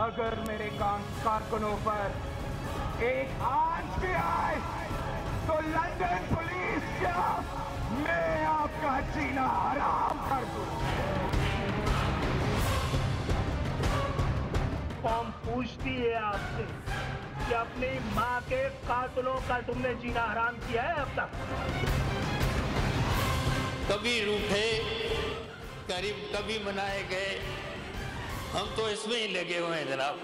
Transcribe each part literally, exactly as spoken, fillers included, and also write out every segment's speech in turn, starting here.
अगर मेरे कारकुनों पर एक आंच भी आए तो लंदन पुलिस क्या मैं आपका जीना हराम कर दूं। कौम पूछती है आपसे कि अपनी माँ के कातलों का तुमने जीना हराम किया है अब तक? कभी रूठे करीब कभी मनाए गए, हम तो इसमें ही लगे हुए हैं जनाब।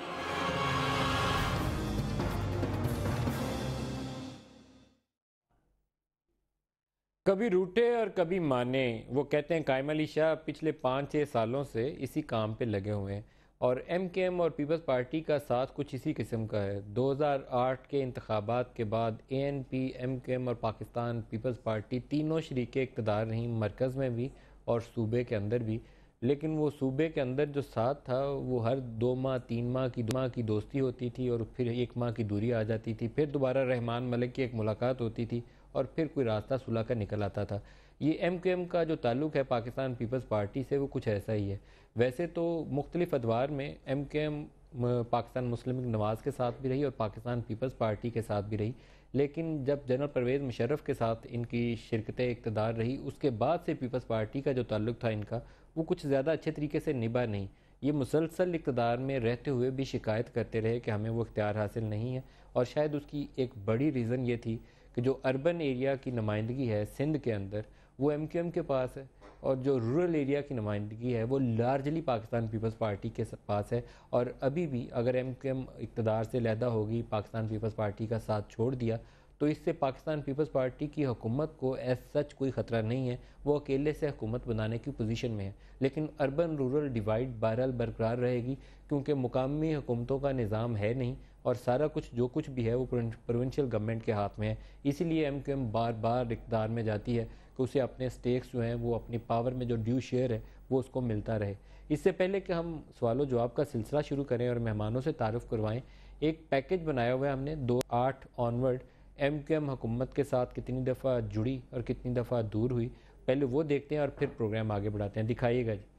कभी रूठे और कभी माने, वो कहते हैं कायम अली शाह पिछले पाँच छः सालों से इसी काम पे लगे हुए हैं और एम के एम और पीपल्स पार्टी का साथ कुछ इसी किस्म का है। दो हज़ार आठ के इंतखाबात के बाद A N P, M Q M और पाकिस्तान पीपल्स पार्टी तीनों शरीके इक़्तिदार रहीं, मरकज़ में भी और सूबे के अंदर भी। लेकिन वो सूबे के अंदर जो साथ था वो हर दो माह तीन माह की माह की दोस्ती होती थी और फिर एक माह की दूरी आ जाती थी, फिर दोबारा रहमान मलिक की एक मुलाकात होती थी और फिर कोई रास्ता सुलह कर निकल आता था। ये एम के एम का जो ताल्लुक़ है पाकिस्तान पीपल्स पार्टी से वो कुछ ऐसा ही है। वैसे तो मुख्तलिफ़ अदवार में M Q M Pakistan Muslim League Nawaz के साथ भी रही और पाकिस्तान पीपल्स पार्टी के साथ भी रही, लेकिन जब जनरल परवेज़ मुशर्रफ के साथ इनकी शिरकत इक़्तिदार रही उसके बाद से पीपल्स पार्टी का जो ताल्लुक़ था इनका वो कुछ ज़्यादा अच्छे तरीके से निभा नहीं। ये मुसलसल इक़्तिदार में रहते हुए भी शिकायत करते रहे कि हमें वो इख्तियार हासिल नहीं है और शायद उसकी एक बड़ी रीज़न ये थी कि जो अर्बन एरिया की नुमाइंदगी है सिंध के अंदर वो एम के एम के पास है और जो रूरल एरिया की नुमाइंदगी है वो लार्जली पाकिस्तान पीपल्स पार्टी के पास है। और अभी भी अगर एम के एम इक़्तिदार से लहदा होगी, पाकिस्तान पीपल्स पार्टी का साथ छोड़ दिया, तो इससे पाकिस्तान पीपल्स पार्टी की हुकूमत को एज सच कोई ख़तरा नहीं है, वो अकेले से हुकूमत बनाने की पोजीशन में है। लेकिन अर्बन रूरल डिवाइड बहरहाल बरकरार रहेगी क्योंकि मुकामी हुकूमतों का निज़ाम है नहीं और सारा कुछ जो कुछ भी है वो प्रोविंशियल गवर्नमेंट के हाथ में है। इसीलिए एम के एम बार बार इक़्तिदार में जाती है कि उसे अपने स्टेक्स जो हैं वो अपनी पावर में जो ड्यू शेयर है वो उसको मिलता रहे। इससे पहले कि हम सवालों जवाब का सिलसिला शुरू करें और मेहमानों से तारुफ़ करवाएं, एक पैकेज बनाया हुआ है हमने दो आठ ऑनवर्ड एम के एम हुकूमत के साथ कितनी दफ़ा जुड़ी और कितनी दफ़ा दूर हुई, पहले वो देखते हैं और फिर प्रोग्राम आगे बढ़ाते हैं। दिखाइएगा जी।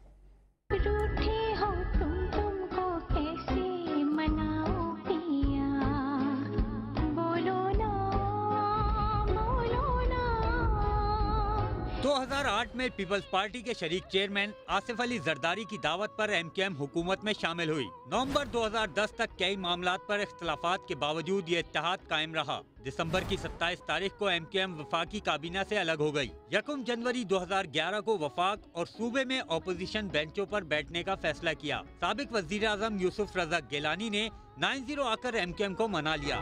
दो हज़ार आठ में पीपल्स पार्टी के शरीक चेयरमैन आसिफ अली जरदारी की दावत पर एम के एम हुकूमत में शामिल हुई। नवंबर दो हज़ार दस तक कई मामलात पर इख्तलाफात के बावजूद ये इत्तेहाद कायम रहा। दिसंबर की सत्ताईस तारीख को एम के एम वफाकी काबीना से अलग हो गई। यकम जनवरी दो हज़ार ग्यारह को वफाक और सूबे में अपोजिशन बेंचों पर बैठने का फैसला किया। साबिक वजीर आजम यूसुफ रजा गिलानी ने नाइन जीरो आकर एम के एम को मना लिया।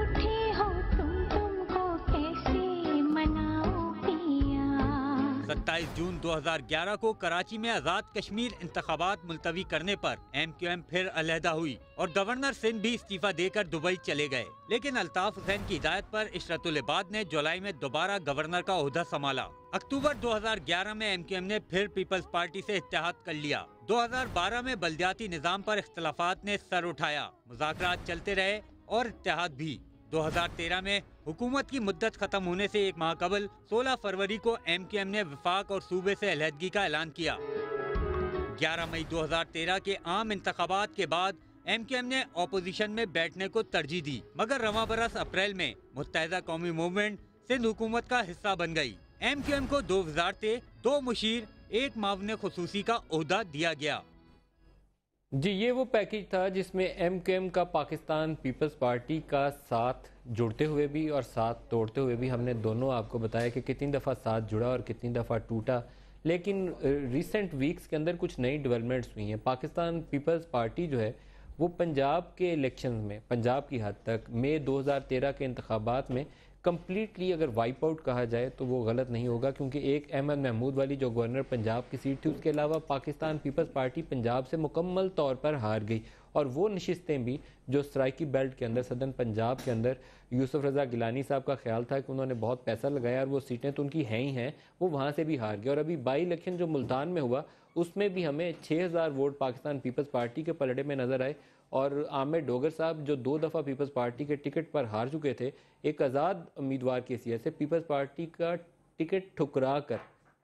सत्ताईस जून दो हज़ार ग्यारह को कराची में आजाद कश्मीर इंतखाबात मुलतवी करने पर एम क्यू एम फिर अलहदा हुई और गवर्नर सिंध भी इस्तीफा देकर दुबई चले गए। लेकिन अल्ताफ हुसैन की हिदायत पर इशरतुल इबाद ने जुलाई में दोबारा गवर्नर का ओहदा संभाला। अक्टूबर दो हज़ार ग्यारह में एम क्यू एम ने फिर पीपल्स पार्टी से इत्तेहाद कर लिया। दो हज़ार बारह में बल्दियाती निजाम पर इख्तलाफात ने सर उठाया, मुज़ाकरात चलते रहे और इत्तेहाद भी। दो हज़ार तेरह में हुकूमत की मुद्दत खत्म होने से एक माह कबल सोलह फरवरी को एम के एम ने वफाक और सूबे से अलहदगी का ऐलान किया। ग्यारह मई दो हज़ार तेरह के आम इंतखाबात के बाद एम के एम ने अपोजिशन में बैठने को तरजीह दी, मगर रवां बरस अप्रैल में मुत्तहिदा कौमी मूवमेंट सिंध हुकूमत का हिस्सा बन गई। एम के एम को दो वजारतें, दो मुशीर, एक मावने खुसूसी का ओहदा दिया गया। जी, ये वो पैकेज था जिसमें एम के एम का पाकिस्तान पीपल्स पार्टी का साथ जुड़ते हुए भी और साथ तोड़ते हुए भी हमने दोनों आपको बताया कि कितनी दफ़ा साथ जुड़ा और कितनी दफ़ा टूटा। लेकिन रिसेंट वीक्स के अंदर कुछ नई डेवलपमेंट्स हुई हैं। पाकिस्तान पीपल्स पार्टी जो है वो पंजाब के इलेक्शन में पंजाब की हद तक मई दो हज़ार तेरह के इंतखाबात में कम्प्लीटली अगर वाइप आउट कहा जाए तो वो गलत नहीं होगा, क्योंकि एक अहमद महमूद वाली जो गवर्नर पंजाब की सीट थी उसके अलावा पाकिस्तान पीपल्स पार्टी पंजाब से मुकम्मल तौर पर हार गई। और वो नशिस्तें भी जो सराइकी बेल्ट के अंदर सदन पंजाब के अंदर यूसुफ रजा गिलानी साहब का ख्याल था कि उन्होंने बहुत पैसा लगाया और वो सीटें तो उनकी हैं ही हैं, वो वहाँ से भी हार गए। और अभी बाई इलेक्शन जो मुल्तान में हुआ उसमें भी हमें छः हज़ार वोट पाकिस्तान पीपल्स पार्टी के पलड़े में नज़र आए और आमिर डोगर साहब जो दो दफ़ा पीपल्स पार्टी के टिकट पर हार चुके थे, एक आज़ाद उम्मीदवार की हैसियत से पीपल्स पार्टी का टिकट ठुकरा कर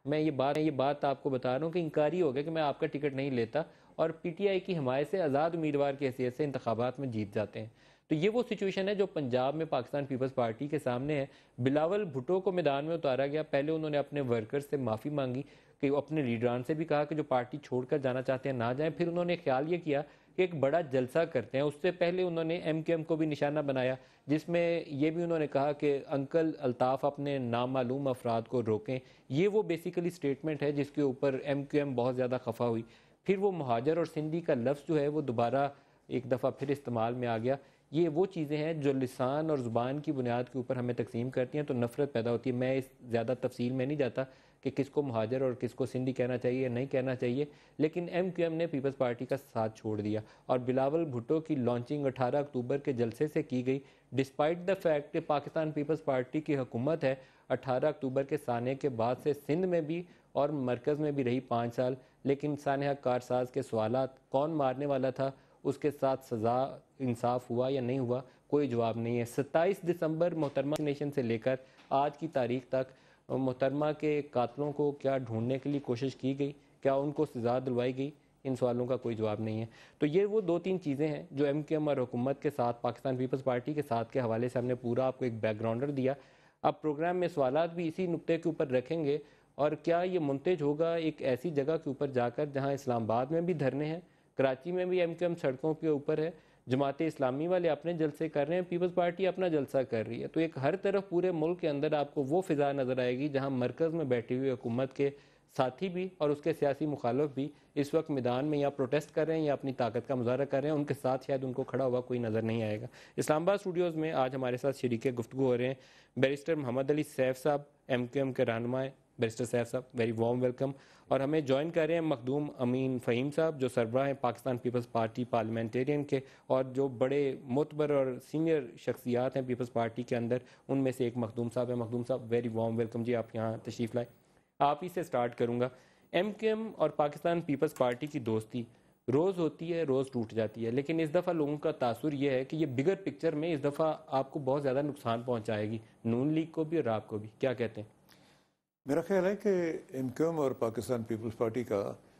میں یہ بات یہ بات آپ کو بتا رہا ہوں کہ انکاری ہو گیا کہ میں آپ کا ٹکٹ نہیں لیتا اور پی ٹی آئی کی حمایت سے آزاد امیدوار کی حیثیت سے انتخابات میں جیت جاتے ہیں. تو یہ وہ سچویشن ہے جو پنجاب میں پاکستان پیپلز پارٹی کے سامنے ہے. بلاول بھٹو کو میدان میں اتارا گیا. پہلے انہوں نے اپنے ورکرز سے معافی مانگی کہ اپنے لیڈران سے بھی کہا کہ جو پارٹی چھوڑ کر جانا چاہتے ہیں نہ جائیں. پھر انہوں نے خیال یہ کیا کہ ایک بڑا جلسہ کرتے ہیں. اس سے پہلے انہوں نے ایم کیو ایم کو بھی نشانہ بنایا جس میں یہ بھی انہوں نے کہا کہ انکل الطاف اپنے نامعلوم افراد کو روکیں. یہ وہ بیسیکلی سٹیٹمنٹ ہے جس کے اوپر ایم کیو ایم بہت زیادہ خفا ہوئی. پھر وہ مہاجر اور سندھی کا لفظ جو ہے وہ دوبارہ ایک دفعہ پھر استعمال میں آ گیا. یہ وہ چیزیں ہیں جو لسان اور زبان کی بنیاد کے اوپر ہمیں تقسیم کرتی ہیں تو نفرت پیدا ہوتی ہے. میں اس زیادہ تفصیل میں نہیں جاتا کہ کس کو مہاجر اور کس کو سندھی کہنا چاہیے یا نہیں کہنا چاہیے, لیکن ایم کیو ایم نے پیپلز پارٹی کا ساتھ چھوڑ دیا اور بلاول بھٹو کی لانچنگ اٹھارہ اکتوبر کے جلسے سے کی گئی ڈسپائٹ دا فیکٹ کہ پاکستان پیپلز پارٹی کی حکومت ہے اٹھارہ اکتوبر کے سانحے کے بعد سے سندھ میں بھی اور مرکز میں بھی رہی پانچ سال. لیکن سانحہ کارساز کے سوالات کون مارنے والا تھا, اس کے ساتھ سزا انصاف ہوا یا نہیں ہوا, کوئی جواب نہیں ہے. ستائیس دسمبر محترمہ نیشن سے لے کر آج کی تاریخ تک محترمہ کے قاتلوں کو کیا ڈھونڈنے کے لیے کوشش کی گئی, کیا ان کو سزا دلوائی گئی, ان سوالوں کا کوئی جواب نہیں ہے. تو یہ وہ دو تین چیزیں ہیں جو ایم کیو ایم اور حکومت کے ساتھ پاکستان پیپلز پارٹی کے ساتھ کے حوالے سے ہم نے پورا آپ کو ایک بیک گراؤنڈر دیا. اب پروگرام میں سوالات بھی اسی نقطے کے اوپر رکھیں گے اور کیا یہ منتج ہوگا ایک ایسی جگہ کے اوپر جا کر جہاں اسلام آباد میں بھی دھرنے ہیں, کراچی میں بھی ایم کیو ایم سڑکوں کے اوپر ہے, جماعت اسلامی والے اپنے جلسے کر رہے ہیں, پیپلز پارٹی اپنا جلسہ کر رہی ہے. تو ایک ہر طرف پورے ملک کے اندر آپ کو وہ فضا نظر آئے گی جہاں مرکز میں بیٹھی ہوئی حکومت کے ساتھی بھی اور اس کے سیاسی مخالف بھی اس وقت میدان میں یا پروٹیسٹ کر رہے ہیں یا اپنی طاقت کا مظاہرہ کر رہے ہیں. ان کے ساتھ شاید ان کو کھڑا ہوا کوئی نظر نہیں آئے گا. اسلام آباد اسٹوڈیوز میں آج ہمارے ساتھ شریک گفتگو ہو رہے ہیں بیرسٹر محمد علی سیف صاحب, ایم کیو ایم کے رہنما ہیں. بیرسٹر سیف صاحب ویری وارم ویلکم. اور ہمیں جوائن کر رہے ہیں مخدوم امین فہیم صاحب جو سربراہ ہیں پاکستان پیپلز پارٹی پارلیمنٹیرین کے اور جو بڑے معتبر اور سینئر شخصیات ہیں پیپلز پارٹی کے اندر, ان میں سے ایک مخدوم صاحب ہیں. مخدوم صاحب ویری وارم ویلکم جی, آپ یہاں تشریف لائیں. آپ ہی سے سٹارٹ کروں گا. ایم کیو ایم اور پاکستان پیپلز پارٹی کی دوستی روز ہوتی ہے, روز ٹوٹ جاتی ہے, لیکن اس دفعہ لوگوں کا تاثر یہ ہے کہ یہ بگر پکچر میں اس دفعہ آپ کو بہت زیادہ نقصان پہنچائے گی, نون لیگ کو بھی اور آپ کو بھی. کیا کہتے ہیں؟ میرا خیال ہے کہ ایم کیو ایم اور پاکستان پیپلز پارٹی کا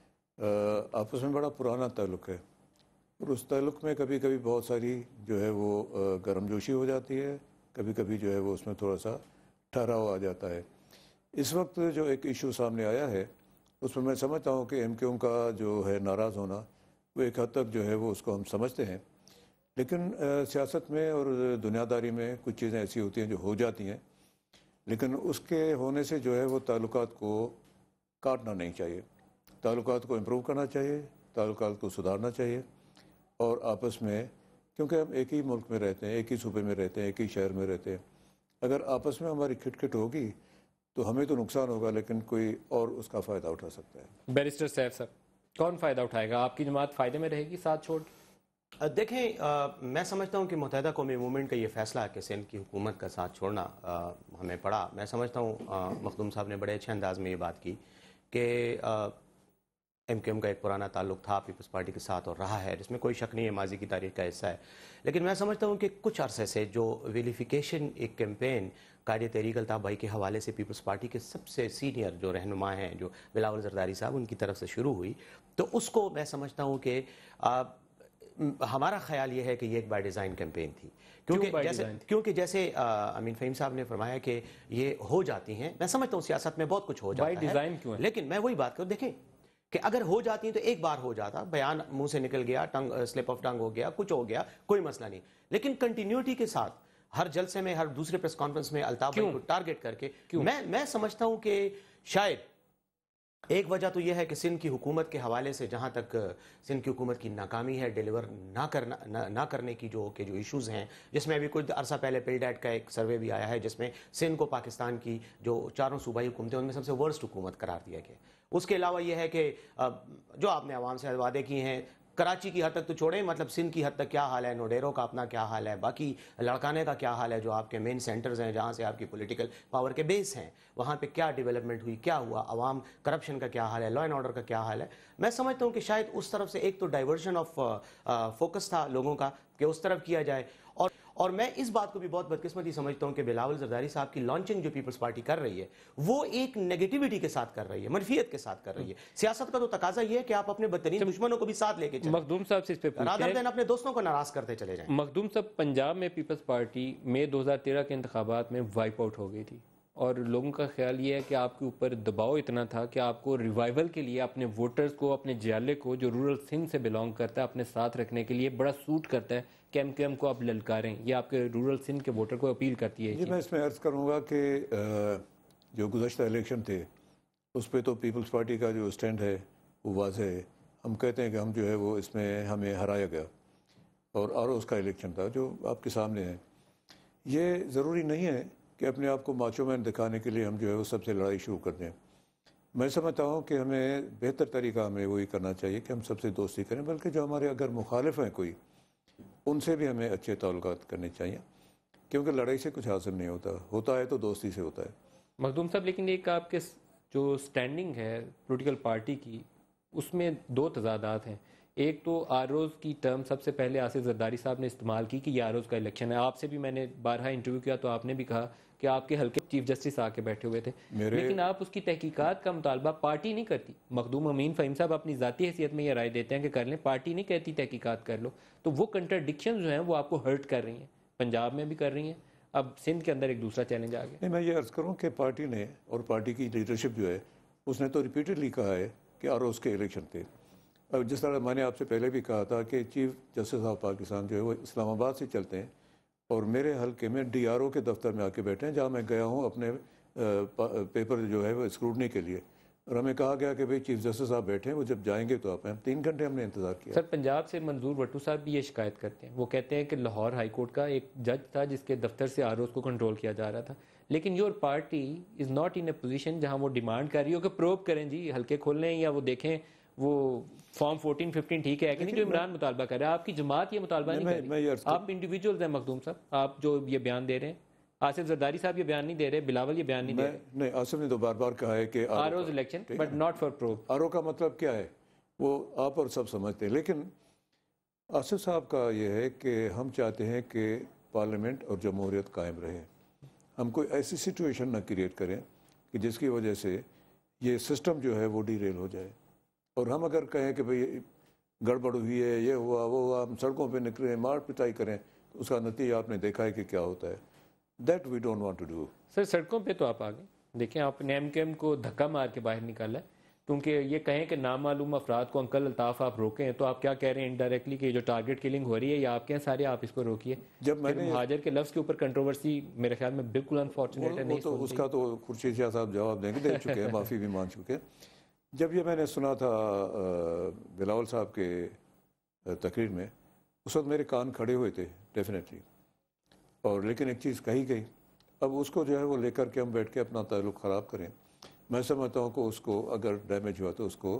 آپس میں بڑا پرانا تعلق ہے اور اس تعلق میں کبھی کبھی بہت ساری جو ہے وہ گرم جوشی ہو جاتی ہے, کبھی کبھی جو ہے وہ اس میں تھوڑا سا ٹھہراؤ آ جاتا ہے. اس وقت جو ایک ایشو سامنے آیا ہے اس میں میں سمجھتا ہوں کہ ایم کیو ایم کا جو ہے ناراض ہونا وہ ایک حد تک جو ہے وہ اس کو ہم سمجھتے ہیں, لیکن سیاست میں اور دنیا داری میں کچھ چیزیں ایسی ہوتی ہیں جو ہو جاتی ہیں, لیکن اس کے ہونے سے جو ہے وہ تعلقات کو کاٹنا نہیں چاہیے. تعلقات کو امپروو کرنا چاہیے, تعلقات کو سدھارنا چاہیے اور آپس میں, کیونکہ ہم ایک ہی ملک میں رہتے ہیں, ایک ہی صوبے میں رہتے ہیں, ایک ہی شہر میں رہتے ہیں, اگر آپس میں ہماری کھٹ کھٹ ہوگی تو ہمیں تو نقصان ہوگا لیکن کوئی اور اس کا فائدہ اٹھا سکتا ہے. بیرسٹر سیف صاحب کون فائدہ اٹھائے گا؟ آپ کی جماعت فائدے میں رہے گی ساتھ چھوڑ؟ دیکھیں, میں سمجھتا ہوں کہ متحدہ قومی موومنٹ کا یہ فیصلہ ہے کہ سندھ کی حکومت کا ساتھ چھوڑنا ہمیں پڑا. میں سمجھتا ہوں مخدوم صاحب نے بڑے اچھے انداز میں یہ بات کی کہ ایم کیو ایم کا ایک پرانا تعلق تھا پیپلز پارٹی کے ساتھ اور رہا ہے, جس میں کوئی شک نہیں ہے, ماضی کی تاریخ کا حصہ ہے. لیکن میں سمجھتا ہوں کہ کچھ عرصے سے جو ویلیفیکیشن ایک کیمپین قائد تحریک الطاف بھائی کے حوالے سے پیپلز پارٹی کے سب سے سینئر جو رہنما ہیں جو بلاول زرداری صاحب, ان کی طرف سے شروع ہوئی, تو اس کو میں سمجھتا ہوں کہ ہمارا خیال یہ ہے کہ یہ ایک بائی ڈیزائن کیمپین تھی. کیونکہ جیسے کیونکہ جیسے امین فہیم صاحب نے فرمایا کہ یہ ہو جاتی ہیں, میں سمجھتا ہوں سیاست میں بہت کچھ ہو جاتا ہے, بائی ڈیزائن کیوں ہے, لیکن میں وہی بات کروں, دیکھیں کہ اگر ہو جاتی ہیں تو ایک بار ہو جاتا, بیان منہ سے نکل گیا, ٹنگ سلپ آف ٹنگ ہو گیا, کچھ ہو گیا, کوئی مسئلہ نہیں. لیکن کنٹینیوٹی کے ساتھ ہر جلسے میں, ہر دوسرے پریس کانفرنس میں الطاف بھائی کو ٹارگٹ کر کے, میں میں سمجھتا ہوں کہ شاید ایک وجہ تو یہ ہے کہ سندھ کی حکومت کے حوالے سے جہاں تک سندھ کی حکومت کی ناکامی ہے ڈیلیور نہ کرنا نہ کرنے کی جو کہ جو ایشوز ہیں, جس میں ابھی کچھ عرصہ پہلے پلڈیٹ کا ایک سروے بھی آیا ہے جس میں سندھ کو پاکستان کی جو چاروں صوبائی حکومتیں ان میں سب سے ورسٹ حکومت قرار دیا گیا. اس کے علاوہ یہ ہے کہ جو آپ نے عوام سے وعدے کیے ہیں, کراچی کی حد تک تو چھوڑیں, مطلب سندھ کی حد تک کیا حال ہے, نوڈیرو کا اپنا کیا حال ہے, باقی لڑکانے کا کیا حال ہے, جو آپ کے مین سینٹرز ہیں جہاں سے آپ کی پولیٹیکل پاور کے بیس ہیں, وہاں پہ کیا ڈیولپمنٹ ہوئی, کیا ہوا, عوام کرپشن کا کیا حال ہے, لا اینڈ آرڈر کا کیا حال ہے. میں سمجھتا ہوں کہ شاید اس طرف سے ایک تو ڈائیورژن آف فوکس تھا لوگوں کا کہ اس طرف کیا جائے, اور اور میں اس بات کو بھی بہت بدقسمتی سمجھتا ہوں کہ بلاول زرداری صاحب کی لانچنگ جو پیپلز پارٹی کر رہی ہے وہ ایک نیگیٹیوٹی کے ساتھ کر رہی ہے, منفیت کے ساتھ کر رہی ہے. سیاست کا تو تقاضا یہ ہے کہ آپ اپنے بدترین دشمنوں کو بھی ساتھ لے کے چلیں, مخدوم صاحب سے اس پہ رادر دین اپنے دوستوں کو ناراض کرتے چلے جائیں. مخدوم صاحب, پنجاب میں پیپلز پارٹی مئی دو ہزار تیرہ کے انتخابات میں وائپ آؤٹ ہو گئی تھی, اور لوگوں کا خیال یہ ہے کہ آپ کے اوپر دباؤ اتنا تھا کہ آپ کو ریوائیول کے لیے اپنے ووٹرز کو, اپنے جیالے کو جو رورل سندھ سے بلانگ کرتا ہے, اپنے ساتھ رکھنے کے لیے بڑا سوٹ کرتا ہے کہ ایم کیو ایم کو آپ للکاریں. یہ آپ کے رورل سندھ کے ووٹر کو اپیل کرتی ہے. جی میں اس میں عرض کروں گا کہ جو گزشتہ الیکشن تھے اس پہ تو پیپلز پارٹی کا جو اسٹینڈ ہے وہ واضح ہے. ہم کہتے ہیں کہ ہم جو ہے وہ اس میں ہمیں ہرایا گیا, اور آر او اس کا الیکشن تھا جو آپ کے سامنے ہے. یہ ضروری نہیں ہے کہ اپنے آپ کو ماچو مین دکھانے کے لیے ہم جو ہے وہ سب سے لڑائی شروع کر دیں. میں سمجھتا ہوں کہ ہمیں بہتر طریقہ ہمیں وہی کرنا چاہیے کہ ہم سب سے دوستی کریں, بلکہ جو ہمارے اگر مخالف ہیں کوئی ان سے بھی ہمیں اچھے تعلقات کرنے چاہیے, کیونکہ لڑائی سے کچھ حاصل نہیں ہوتا, ہوتا ہے تو دوستی سے ہوتا ہے. مخدوم صاحب, لیکن ایک آپ کے جو سٹینڈنگ ہے پولیٹیکل پارٹی کی, اس میں دو تضادات ہیں. ایک تو آروز کی ٹرم سب سے پہلے آصف زرداری صاحب نے استعمال کی کہ یہ آروز کا الیکشن ہے. آپ سے بھی میں نے بارہا انٹرویو کیا تو آپ نے بھی کہا کہ آپ کے حلقے چیف جسٹس آ کے بیٹھے ہوئے تھے, لیکن آپ اس کی تحقیقات کا مطالبہ پارٹی نہیں کرتی. مخدوم امین فہیم صاحب اپنی ذاتی حیثیت میں یہ رائے دیتے ہیں کہ کر لیں, پارٹی نہیں کہتی تحقیقات کر لو. تو وہ کنٹرڈکشن جو ہیں وہ آپ کو ہرٹ کر رہی ہیں, پنجاب میں بھی کر رہی ہیں, اب سندھ کے اندر ایک دوسرا چیلنج آ گیا. نہیں, میں یہ عرض کروں کہ پارٹی نے اور پارٹی کی لیڈرشپ جو ہے اس نے تو ریپیٹڈلی کہا ہے کہ آروز کے الیکشن تھے. اب جس طرح میں نے آپ سے پہلے بھی کہا تھا کہ چیف جسٹس آف پاکستان جو ہے وہ اسلام آباد سے چلتے ہیں, اور میرے حلقے میں ڈی آر او کے دفتر میں آ کے بیٹھے ہیں جہاں میں گیا ہوں اپنے پیپر جو ہے وہ اسکروٹنی کے لیے, اور ہمیں کہا گیا کہ بھئی چیف جسٹس صاحب بیٹھے ہیں, وہ جب جائیں گے تو آپ ہیں. تین گھنٹے ہم نے انتظار کیا. سر, پنجاب سے منظور وٹو صاحب بھی یہ شکایت کرتے ہیں. وہ کہتے ہیں کہ لاہور ہائی کورٹ کا ایک جج تھا جس کے دفتر سے آر اوز کو کنٹرول کیا جا رہا تھا, لیکن your party is not in a position جہاں وہ ڈیمانڈ کر رہی ہو کہ پروب کریں جی حلقے کھول لیں, یا وہ دیکھیں وہ فارم فورٹین ففٹین ٹھیک ہے کہ نہیں جو عمران مطالبہ کر رہا ہے. آپ کی جماعت یہ مطالبہ نہیں کر رہی, آپ انڈیویجولز ہیں مخدوم صاحب, آپ جو یہ بیان دے رہے ہیں. آصف زرداری صاحب یہ بیان نہیں دے رہے, بلاول یہ بیان نہیں دے رہے. نہیں, آصف نے تو بار بار کہا ہے کہ R Os election but not for probe. R O کا مطلب کیا ہے وہ آپ اور سب سمجھتے ہیں, لیکن آصف صاحب کا یہ ہے کہ ہم چاہتے ہیں کہ پارلیمنٹ اور جمہوریت قائم رہے. ہم کوئی ایسی سچویشن نہ کریٹ کریں کہ جس کی وجہ سے یہ سسٹم جو ہے وہ ڈی ریل ہو جائے. اور ہم اگر کہیں کہ بھئی گڑبڑ ہوئی ہے, یہ ہوا وہ ہوا, ہم سڑکوں پہ نکلیں مار پٹائی کریں, تو اس کا نتیجہ آپ نے دیکھا ہے کہ کیا ہوتا ہے. That we don't want to do. Sir, سڑکوں پہ تو آپ آ گئے, دیکھیں آپ نے ایم کیو ایم کو دھکا مار کے باہر نکالا ہے, کیونکہ یہ کہیں کہ نامعلوم افراد کو انکل الطاف آپ روکیں ہیں, تو آپ کیا کہہ رہے ہیں انڈائریکٹلی کہ جو ٹارگٹ کلنگ ہو رہی ہے یا آپ کہیں سارے آپ اس کو روکیے. جب میں نے مہاجر کے لفظ کے اوپر کنٹروورسی میرے خیال میں بالکل انفارچونیٹ ہے. نہیں تو اس کا تو خورشید شاہ صاحب جواب دیں گے, دے چکے ہیں, معافی بھی مان چکے ہیں. جب یہ میں نے سنا تھا بلاول صاحب کے تقریر میں, اس وقت میرے کان کھڑے ہوئے تھے ڈیفینیٹلی, اور لیکن ایک چیز کہی گئی, اب اس کو جو ہے وہ لے کر کے ہم بیٹھ کے اپنا تعلق خراب کریں. میں سمجھتا ہوں کہ اس کو اگر ڈیمیج ہوا تو اس کو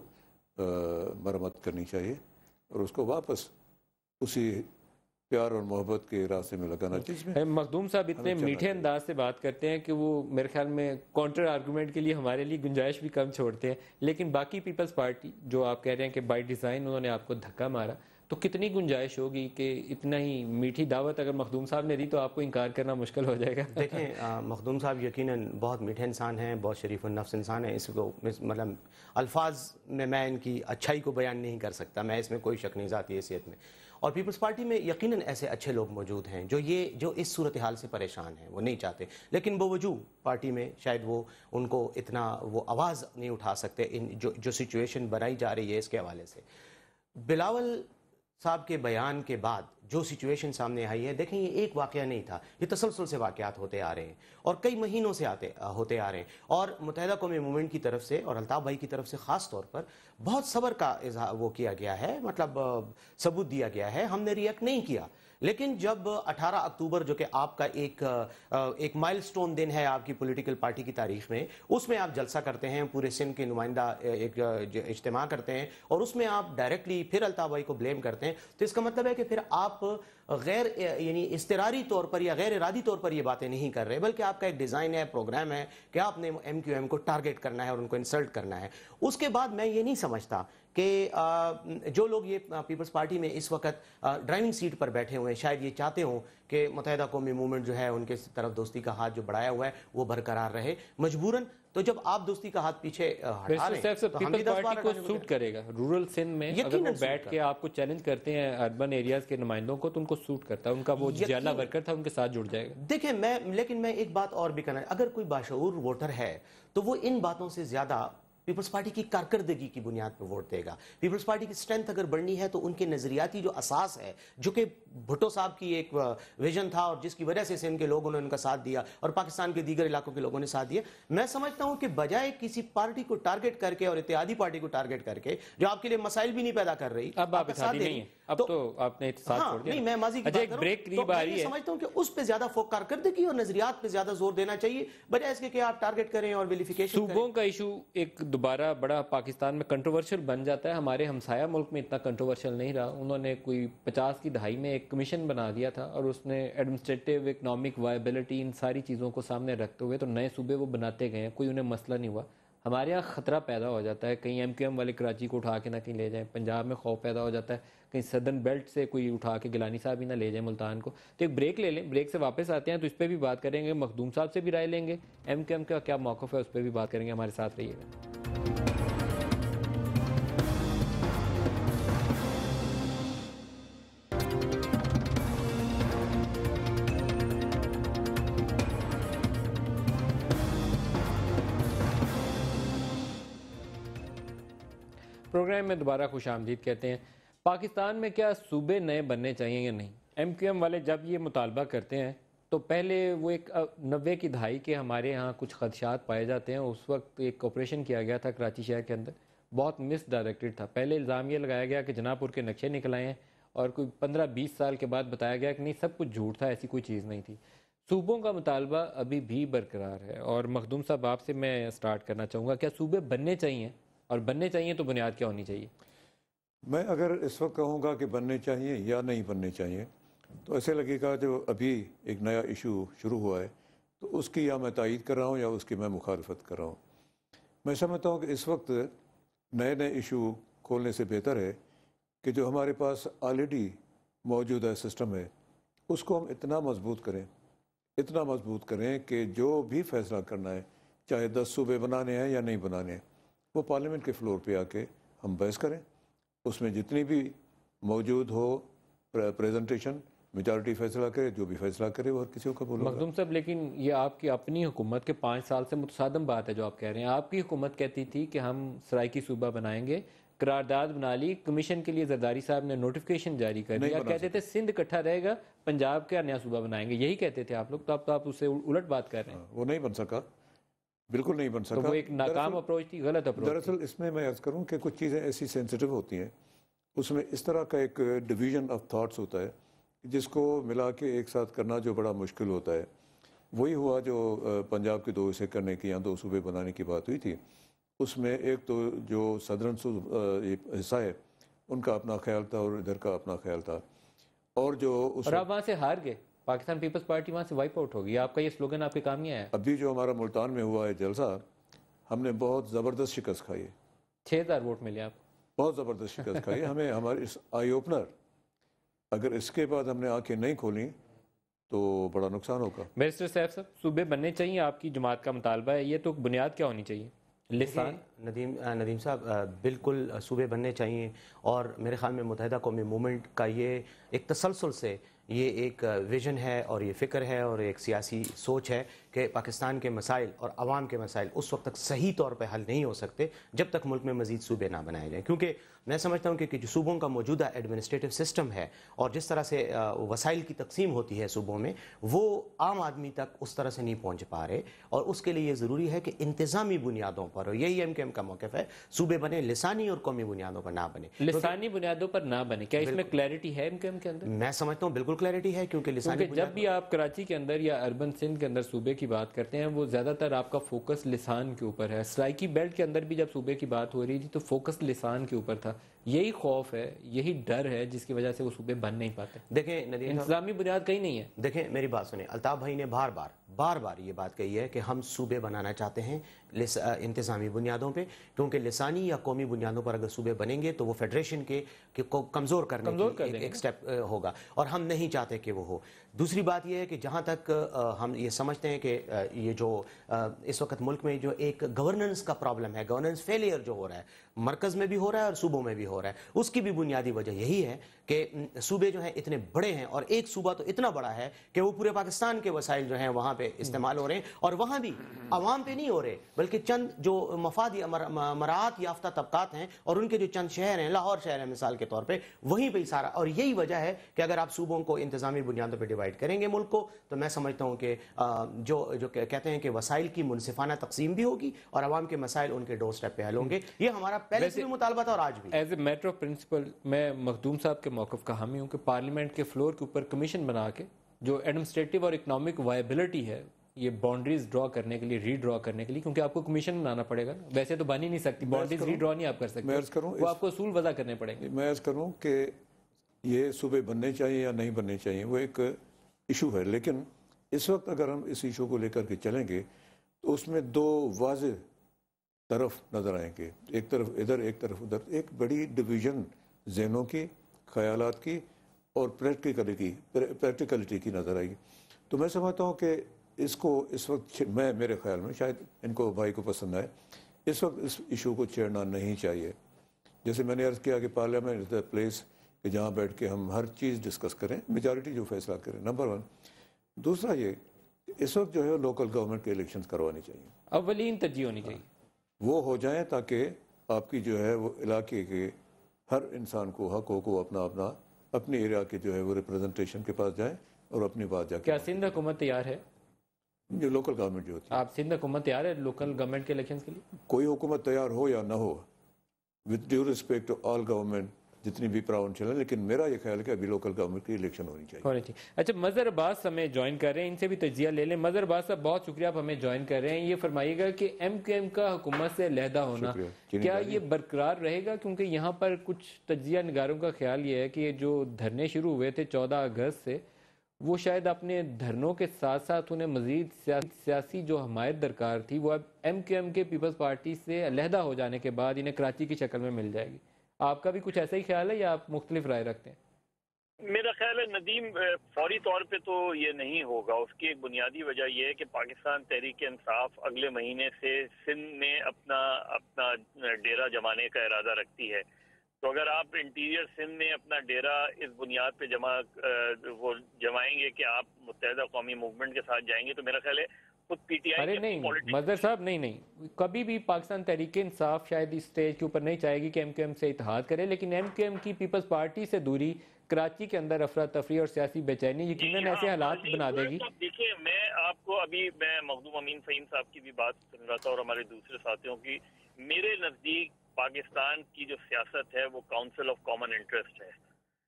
مرمت کرنی چاہیے, اور اس کو واپس اسی پیار اور محبت کے راستے میں لگانا چاہیے. مخدوم صاحب اتنے میٹھے انداز سے بات کرتے ہیں کہ وہ میرے خیال میں کانٹر آرگومنٹ کے لیے ہمارے لیے گنجائش بھی کم چھوڑتے ہیں, لیکن باقی پیپلز پارٹی جو آپ کہہ رہے ہیں کہ بائی ڈیزائن انہوں نے آپ کو دھکا مارا, تو کتنی گنجائش ہوگی کہ اتنا ہی میٹھی دعوت اگر مخدوم صاحب نے دی تو آپ کو انکار کرنا مشکل ہو جائے گا. دیکھیں مخدوم صاحب یقیناً بہت میٹھے انسان ہیں, بہت شریف النفس انسان ہیں. اس کو مطلب الفاظ میں میں ان کی اچھائی کو بیان نہیں کر سکتا, میں اس میں کوئی شک نہیں ذاتی حیثیت میں. اور پیپلز پارٹی میں یقیناً ایسے اچھے لوگ موجود ہیں جو یہ جو اس صورتحال سے پریشان ہیں, وہ نہیں چاہتے, لیکن باوجود پارٹی میں شاید وہ ان کو اتنا وہ آواز نہیں اٹھا سکتے ان جو جو سچویشن بنائی جا رہی ہے اس کے حوالے سے. بلاول صاحب کے بیان کے بعد جو سچویشن سامنے آئی ہے, دیکھیں یہ ایک واقعہ نہیں تھا, یہ تسلسل سے واقعات ہوتے آ رہے ہیں اور کئی مہینوں سے آتے ہوتے آ رہے ہیں. اور متحدہ قومی موومنٹ کی طرف سے اور الطاف بھائی کی طرف سے خاص طور پر بہت صبر کا اظہار وہ کیا گیا ہے, مطلب ثبوت دیا گیا ہے. ہم نے ریئیکٹ نہیں کیا, لیکن جب اٹھارہ اکتوبر جو کہ آپ کا ایک ایک مائل سٹون دن ہے آپ کی پولیٹیکل پارٹی کی تاریخ میں, اس میں آپ جلسہ کرتے ہیں, پورے سندھ کے نمائندہ ایک اجتماع کرتے ہیں اور اس میں آپ ڈائریکٹلی پھر الطاف بھائی کو بلیم کرتے ہیں, تو اس کا مطلب ہے کہ پھر آپ غیر یعنی اضطراری طور پر یا غیر ارادی طور پر یہ باتیں نہیں کر رہے, بلکہ آپ کا ایک ڈیزائن ہے, پروگرام ہے کہ آپ نے ایم کیو ایم کو ٹارگٹ کرنا ہے اور ان کو انسلٹ کرنا ہے. اس کے بعد میں یہ نہیں سمجھتا کہ جو لوگ یہ پیپلز پارٹی میں اس وقت ڈرائیونگ سیٹ پر بیٹھے ہوئے ہیں شاید یہ چاہتے ہوں کہ متحدہ قومی موومنٹ جو ہے ان کے طرف دوستی کا ہاتھ جو بڑھایا ہوا ہے وہ برقرار رہے مجبوراً. تو جب آپ دوستی کا ہاتھ پیچھے ہٹا رہے ہیں تو ہم بھی دس بار کو سوٹ کرے گا. رورل سندھ میں اگر وہ بیٹھ کے آپ کو چیلنج کرتے ہیں اربن ایریاز کے نمائندوں کو تو ان کو سوٹ کرتا ہے. ان کا وہ جیلا ورکر تھا ان کے ساتھ جڑ جائے گا. دیکھیں میں لیکن میں ایک بات اور بھی کرنا ہے, اگر کوئی باشعور ووٹر ہے تو وہ ان باتوں سے زیادہ پیپلز پارٹی کی کارکردگی کی بنیاد پر ووٹ دے گا. پیپلز پارٹی کی سٹرینتھ اگر بڑھنی ہے تو ان کے نظریاتی جو اساس ہے جو کہ بھٹو صاحب کی ایک ویژن تھا اور جس کی وجہ سے سندھ کے لوگوں نے ان کا ساتھ دیا اور پاکستان کے دیگر علاقوں کے لوگوں نے ساتھ دیا, میں سمجھتا ہوں کہ بجائے کسی پارٹی کو ٹارگٹ کر کے اور اتحادی پارٹی کو ٹارگٹ کر کے جو آپ کے لیے مسائل بھی نہیں پیدا کر رہی, اب آپ اتحادی نہیں ہیں, اب تو آپ نے اتحاد چھوڑ دیا. نہیں میں ماضی کی بات کروں تو میں سمجھتا ہوں کہ اس پہ زیادہ فوک کارکردگی اور نظریات پہ زیادہ زور دینا چاہیے بجائے اس کے کہ آپ ٹارگٹ کریں اور ویلیفیکیشن کریں. صوبوں کا ایشو ایک دوبارہ بڑا پاکستان میں کنٹروورشل بن جاتا ہے. ہمارے ہمسایہ ملک میں اتنا کنٹروورشل نہیں رہا. انہوں نے کوئی پچاس کی دہائی میں ایک کمیشن بنا دیا تھا اور اس نے ایڈمنسٹریٹو اکنامک وائبلٹی ان ساری چیزوں کو سامنے رکھتے ہوئے تو نئے صوبے وہ بناتے گئے ہیں, کوئی انہیں مسئلہ نہیں ہوا. ہمارے یہاں خطرہ پیدا ہو جاتا ہے, کہیں ایم کیو ایم والے کراچی کو اٹھا کے نہ کہیں لے جائیں, پنجاب میں خوف پیدا ہو جاتا ہے کہیں سدرن بیلٹ سے کوئی اٹھا کے گیلانی صاحب ہی نہ لے جائیں ملتان کو. تو ایک بریک لے لیں, بریک سے واپس آتے ہیں تو اس پہ بھی بات کریں گے, مخدوم صاحب سے بھی رائے لیں گے, ایم کیو ایم کا کیا موقف ہے اس پہ بھی بات کریں گے. ہمارے ساتھ رہیے گا. پروگرام میں دوبارہ خوش آمدید کہتے ہیں. پاکستان میں کیا صوبے نئے بننے چاہیے یا نہیں؟ ایم کیو ایم والے جب یہ مطالبہ کرتے ہیں تو پہلے وہ ایک نوے کی دہائی کے ہمارے ہاں کچھ خدشات پائے جاتے ہیں. اس وقت ایک آپریشن کیا گیا تھا کراچی شہر کے اندر, بہت مس ڈائریکٹڈ تھا. پہلے الزام یہ لگایا گیا کہ جناح پور کے نقشے نکل آئے ہیں اور کوئی پندرہ بیس سال کے بعد بتایا گیا کہ نہیں سب کچھ جھوٹ تھا, ایسی کوئی چیز نہیں تھی. صوبوں کا مطالبہ ابھی بھی برقرار ہے اور مخدوم صاحب آپ سے میں سٹارٹ کرنا چاہوں گا, کیا صوبے بننے چاہیے اور بننے چاہیے تو بنیاد کیا ہونی چاہیے؟ میں اگر اس وقت کہوں گا کہ بننے چاہیے یا نہیں بننے چاہیے تو ایسے لگے گا جو ابھی ایک نیا ایشو شروع ہوا ہے تو اس کی یا میں تائید کر رہا ہوں یا اس کی میں مخالفت کر رہا ہوں. میں سمجھتا ہوں کہ اس وقت نئے نئے ایشو کھولنے سے بہتر ہے کہ جو ہمارے پاس آلریڈی موجودہ سسٹم ہے اس کو ہم اتنا مضبوط کریں اتنا مضبوط کریں کہ جو بھی فیصلہ کرنا ہے, چاہے دس صوبے بنانے ہیں یا نہیں بنانے ہیں, وہ پارلیمنٹ کے فلور پہ آ کے ہم بحث کریں. اس میں جتنی بھی موجود ہو پریزنٹیشن میجارٹی فیصلہ کرے, جو بھی فیصلہ کرے وہ ہر کسی کو بولو. مخدوم صاحب لیکن یہ آپ کی اپنی حکومت کے پانچ سال سے متصادم بات ہے جو آپ کہہ رہے ہیں. آپ کی حکومت کہتی تھی کہ ہم سرائکی صوبہ بنائیں گے, قرارداد بنا لی, کمیشن کے لیے زرداری صاحب نے نوٹیفیکیشن جاری کر دیا, کہتے تھے سندھ اکٹھا رہے گا, پنجاب کا نیا صوبہ بنائیں گے, یہی کہتے تھے آپ لوگ. تو اب تو آپ اس سے الٹ بات کر رہے ہیں. وہ نہیں بن سکا, بالکل نہیں بن سکا. تو وہ ایک ناکام اپروچ تھی, غلط اپروچ. دراصل اس میں میں عرض کروں کہ کچھ چیزیں ایسی سینسٹیو ہوتی ہیں, اس میں اس طرح کا ایک ڈویژن آف تھاٹس ہوتا ہے جس کو ملا کے ایک ساتھ کرنا جو بڑا مشکل ہوتا ہے. وہی ہوا جو پنجاب کے دو حصے کرنے کی یا دو صوبے بنانے کی بات ہوئی تھی. اس میں ایک تو جو صدرن حصہ ہے ان کا اپنا خیال تھا اور ادھر کا اپنا خیال تھا, اور جو اس اور آپ وہاں سے ہار گئے, پاکستان پیپلز پارٹی وہاں سے وائپ آؤٹ ہوگی. آپ کا یہ سلوگن آپ کے کام نہیں آیا. ابھی جو ہمارا ملتان میں ہوا ہے جلسہ, ہم نے بہت زبردست شکست کھائی ہے. چھ ہزار ووٹ ملے آپ کو, بہت زبردست شکست کھائی ہے. ہمیں ہمارے اس آئی اوپنر اگر اس کے بعد ہم نے آنکھیں نہیں کھولیں تو بڑا نقصان ہوگا. بیرسٹر صاحب صاحب صوبے بننے چاہیے, آپ کی جماعت کا مطالبہ ہے یہ, تو بنیاد کیا ہونی چاہیے؟ لسان ندیم ندیم صاحب بالکل صوبے بننے چاہیے, اور میرے خیال میں متحدہ قومی موومنٹ کا یہ ایک تسلسل سے یہ ایک ویژن ہے اور یہ فکر ہے اور ایک سیاسی سوچ ہے کہ پاکستان کے مسائل اور عوام کے مسائل اس وقت تک صحیح طور پہ حل نہیں ہو سکتے جب تک ملک میں مزید صوبے نہ بنائے جائیں. کیونکہ میں سمجھتا ہوں کہ جو صوبوں کا موجودہ ایڈمنسٹریٹو سسٹم ہے اور جس طرح سے وسائل کی تقسیم ہوتی ہے صوبوں میں, وہ عام آدمی تک اس طرح سے نہیں پہنچ پا رہے, اور اس کے لیے یہ ضروری ہے کہ انتظامی بنیادوں پر, اور یہی ایم کیو ایم کا موقف ہے, صوبے بنے, لسانی اور قومی بنیادوں پر نہ بنے. لسانی بنیادوں پر نہ بنے, کیا اس میں کلیئرٹی ہے ایم کیو ایم کے اندر؟ میں سمجھتا ہوں بالکل کلیئرٹی ہے, کیونکہ لسانی جب بھی آپ کراچی کے اندر یا اربن سندھ کے اندر صوبے کی بات کرتے ہیں وہ زیادہ تر آپ کا فوکس لسان کے اوپر ہے. سرائکی بیلٹ کے اندر بھی جب صوبے کی بات ہو رہی تھی تو فوکس لسان کے اوپر تھا. یہی خوف ہے, یہی ڈر ہے جس کی وجہ سے وہ صوبے بن نہیں پاتے. دیکھیں ندیم, انتظامی بنیاد کہیں نہیں ہے. دیکھیں میری بات سنیں, الطاف بھائی نے بار بار بار بار یہ بات کہی ہے کہ ہم صوبے بنانا چاہتے ہیں انتظامی بنیادوں پہ، کیونکہ لسانی یا قومی بنیادوں پر اگر صوبے بنیں گے تو وہ فیڈریشن کے کو کمزور کرنے کی ایک سٹیپ ہوگا، اور ہم نہیں چاہتے کہ وہ ہو۔ دوسری بات یہ ہے کہ جہاں تک ہم یہ سمجھتے ہیں کہ یہ جو اس وقت ملک میں جو ایک گورننس کا پرابلم ہے، گورننس فیلئر جو ہو رہا ہے، مرکز میں بھی ہو رہا ہے اور صوبوں میں بھی ہو رہا ہے، اس کی بھی بنیادی وجہ یہی ہے کہ صوبے جو ہیں اتنے بڑے ہیں، اور ایک صوبہ تو اتنا بڑا ہے کہ وہ پورے پاکستان کے وسائل جو ہیں وہاں پہ استعمال ہو رہے ہیں، اور وہاں بھی عوام پہ نہیں ہو رہے بلکہ چند جو مفاد یا مراعات یافتہ طبقات ہیں اور ان کے جو چند شہر ہیں، لاہور شہر ہے مثال کے طور پہ، وہیں پہ ہی سارا، اور یہی وجہ ہے کہ اگر آپ صوبوں کو انتظامی بنیادوں پہ ڈیوائیڈ کریں گے ملک کو، تو میں سمجھتا ہوں کہ جو جو کہتے ہیں کہ وسائل کی منصفانہ تقسیم بھی ہوگی اور عوام کے مسائل ان کے ڈور سٹیپ پہ حل ہوں گے۔ یہ ہمارا پہلے سے بھی مطالبہ تھا اور آج بھی۔ As a matter of principle میں مخدوم صاحب کے موقف کا حامی ہوں کہ پارلیمنٹ کے فلور کے اوپر کمیشن بنا کے جو ایڈمنسٹریٹو اور اکنامک وائبلٹی ہے یہ باؤنڈریز ڈرا کرنے کے لیے، ری ڈرا کرنے کے لیے، کیونکہ آپ کو کمیشن بنانا پڑے گا، ویسے تو بن ہی نہیں سکتی باؤنڈریز، ری ڈرا نہیں آپ کر سکتے، وہ آپ کو اصول وضع کرنے پڑیں گے۔ میں عرض کروں کہ یہ صوبے بننے چاہیے یا نہیں بننے چاہیے وہ ایک ایشو ہے، لیکن اس وقت اگر ہم اس ایشو کو لے کر کے چلیں گے تو اس میں دو واضح طرف نظر آئیں گے، ایک طرف ادھر ایک طرف ادھر، ایک بڑی ڈویژن ذہنوں کی، خیالات کی اور پریکٹیکلٹی پریکٹیکلٹی کی نظر آئے گی۔ تو میں سمجھتا ہوں کہ اس کو اس وقت میں میرے خیال میں شاید ان کو بھائی کو پسند آئے، اس وقت اس ایشو کو چھیڑنا نہیں چاہیے۔ جیسے میں نے عرض کیا کہ پارلیمنٹ از دا پلیس کہ جہاں بیٹھ کے ہم ہر چیز ڈسکس کریں، میجارٹی جو فیصلہ کریں، نمبر ون۔ دوسرا یہ اس وقت جو ہے لوکل گورنمنٹ کے الیکشنز کروانی چاہیے، اولین ترجیح ہونی چاہیے، وہ ہو جائیں تاکہ آپ کی جو ہے وہ علاقے کے ہر انسان کو حق ہو کو اپنا اپنا اپنی ایریا کے جو ہے وہ ریپرزنٹیشن کے پاس جائیں اور اپنی بات جا کے۔ کیا سندھ حکومت تیار ہے؟ جو لوکل گورنمنٹ جو ہوتی ہے، آپ سندھ حکومت تیار ہے لوکل گورنمنٹ کے الیکشنز کے لیے؟ کوئی حکومت تیار ہو یا نہ ہو، with due respect to all government جتنی بھی پراؤنڈ چلیں، لیکن میرا یہ خیال ہے کہ ابھی لوکل گورنمنٹ کی الیکشن ہونی چاہیے ہونی چاہیے۔ اچھا، مظہر عباس ہمیں جوائن کر رہے ہیں، ان سے بھی تجزیہ لے لیں۔ مظہر عباس صاحب بہت شکریہ آپ ہمیں جوائن کر رہے ہیں۔ یہ فرمائیے گا کہ ایم کیو ایم کا حکومت سے علیحدہ ہونا کیا یہ برقرار رہے گا؟ کیونکہ یہاں پر کچھ تجزیہ نگاروں کا خیال یہ ہے کہ یہ جو دھرنے شروع ہوئے تھے چودہ اگست سے، وہ شاید اپنے دھرنوں کے ساتھ ساتھ انہیں مزید سیاسی جو حمایت درکار تھی وہ اب ایم کیو ایم کے پیپلز پارٹی سے علیحدہ ہو جانے کے بعد انہیں کراچی کی شکل میں مل جائے گی۔ آپ کا بھی کچھ ایسا ہی خیال ہے یا آپ مختلف رائے رکھتے ہیں؟ میرا خیال ہے ندیم، فوری طور پہ تو یہ نہیں ہوگا۔ اس کی ایک بنیادی وجہ یہ ہے کہ پاکستان تحریک انصاف اگلے مہینے سے سندھ میں اپنا اپنا ڈیرا جمانے کا ارادہ رکھتی ہے، تو اگر آپ انٹیریئر سندھ میں اپنا ڈیرا اس بنیاد پہ جمع وہ جمائیں گے کہ آپ متحدہ قومی موومنٹ کے ساتھ جائیں گے، تو میرا خیال ہے خود پی ٹی آئی ارے نہیں مظہر صاحب، نہیں نہیں کبھی بھی پاکستان تحریک انصاف شاید اس سٹیج کے اوپر نہیں چاہے گی کہ ایم کیو ایم سے اتحاد کرے، لیکن ایم کیو ایم کی پیپلز پارٹی سے دوری کراچی کے اندر افراتفری اور سیاسی بے چینی یقیناً ایسے حالات بنا دے گی۔ دیکھیے، میں آپ کو ابھی میں مخدوم امین فہیم صاحب کی بھی بات سن رہا تھا اور ہمارے دوسرے ساتھیوں کی، میرے نزدیک پاکستان کی جو سیاست ہے وہ کاؤنسل آف کامن انٹرسٹ ہے،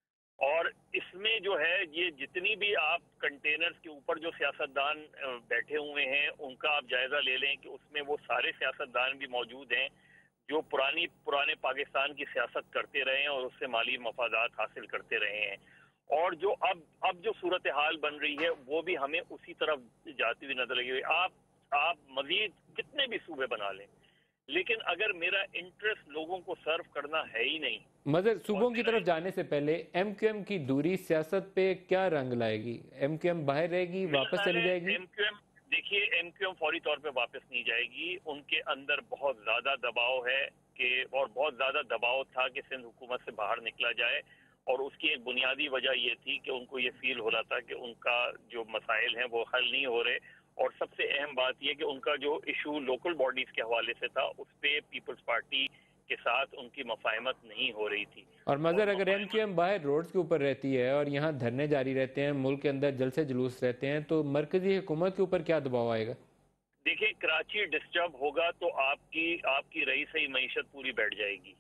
اور اس میں جو ہے یہ جتنی بھی آپ کنٹینرز کے اوپر جو سیاستدان بیٹھے ہوئے ہیں ان کا آپ جائزہ لے لیں کہ اس میں وہ سارے سیاستدان بھی موجود ہیں جو پرانی پرانے پاکستان کی سیاست کرتے رہے ہیں اور اس سے مالی مفادات حاصل کرتے رہے ہیں، اور جو اب اب جو صورتحال بن رہی ہے وہ بھی ہمیں اسی طرف جاتی ہوئی نظر لگی ہوئی۔ آپ آپ مزید کتنے بھی صوبے بنا لیں، لیکن اگر میرا انٹرسٹ لوگوں کو سرو کرنا ہے ہی نہیں۔ مظہر، صوبوں کی طرف جانے سے پہلے ایم کیو ایم کی دوری سیاست پہ کیا رنگ لائے گی؟ ایم کیو ایم باہر رہے گی، واپس چلی جائے گی؟ ایم کیو ایم دیکھیے، ایم کیو ایم فوری طور پہ واپس نہیں جائے گی۔ ان کے اندر بہت زیادہ دباؤ ہے کہ اور بہت زیادہ دباؤ تھا کہ سندھ حکومت سے باہر نکلا جائے، اور اس کی ایک بنیادی وجہ یہ تھی کہ ان کو یہ فیل ہو رہا تھا کہ ان کا جو مسائل ہیں وہ حل نہیں ہو رہے، اور سب سے اہم بات یہ کہ ان کا جو ایشو لوکل باڈیز کے حوالے سے تھا اس پہ پیپلز پارٹی کے ساتھ ان کی مفاہمت نہیں ہو رہی تھی۔ اور مظہر، اگر ایم کیو ایم باہر روڈز کے اوپر رہتی ہے اور یہاں دھرنے جاری رہتے ہیں، ملک کے اندر جلسے جلوس رہتے ہیں، تو مرکزی حکومت کے اوپر کیا دباؤ آئے گا؟ دیکھیں، کراچی ڈسٹرب ہوگا تو آپ کی آپ کی رہی سہی معیشت پوری بیٹھ جائے گی،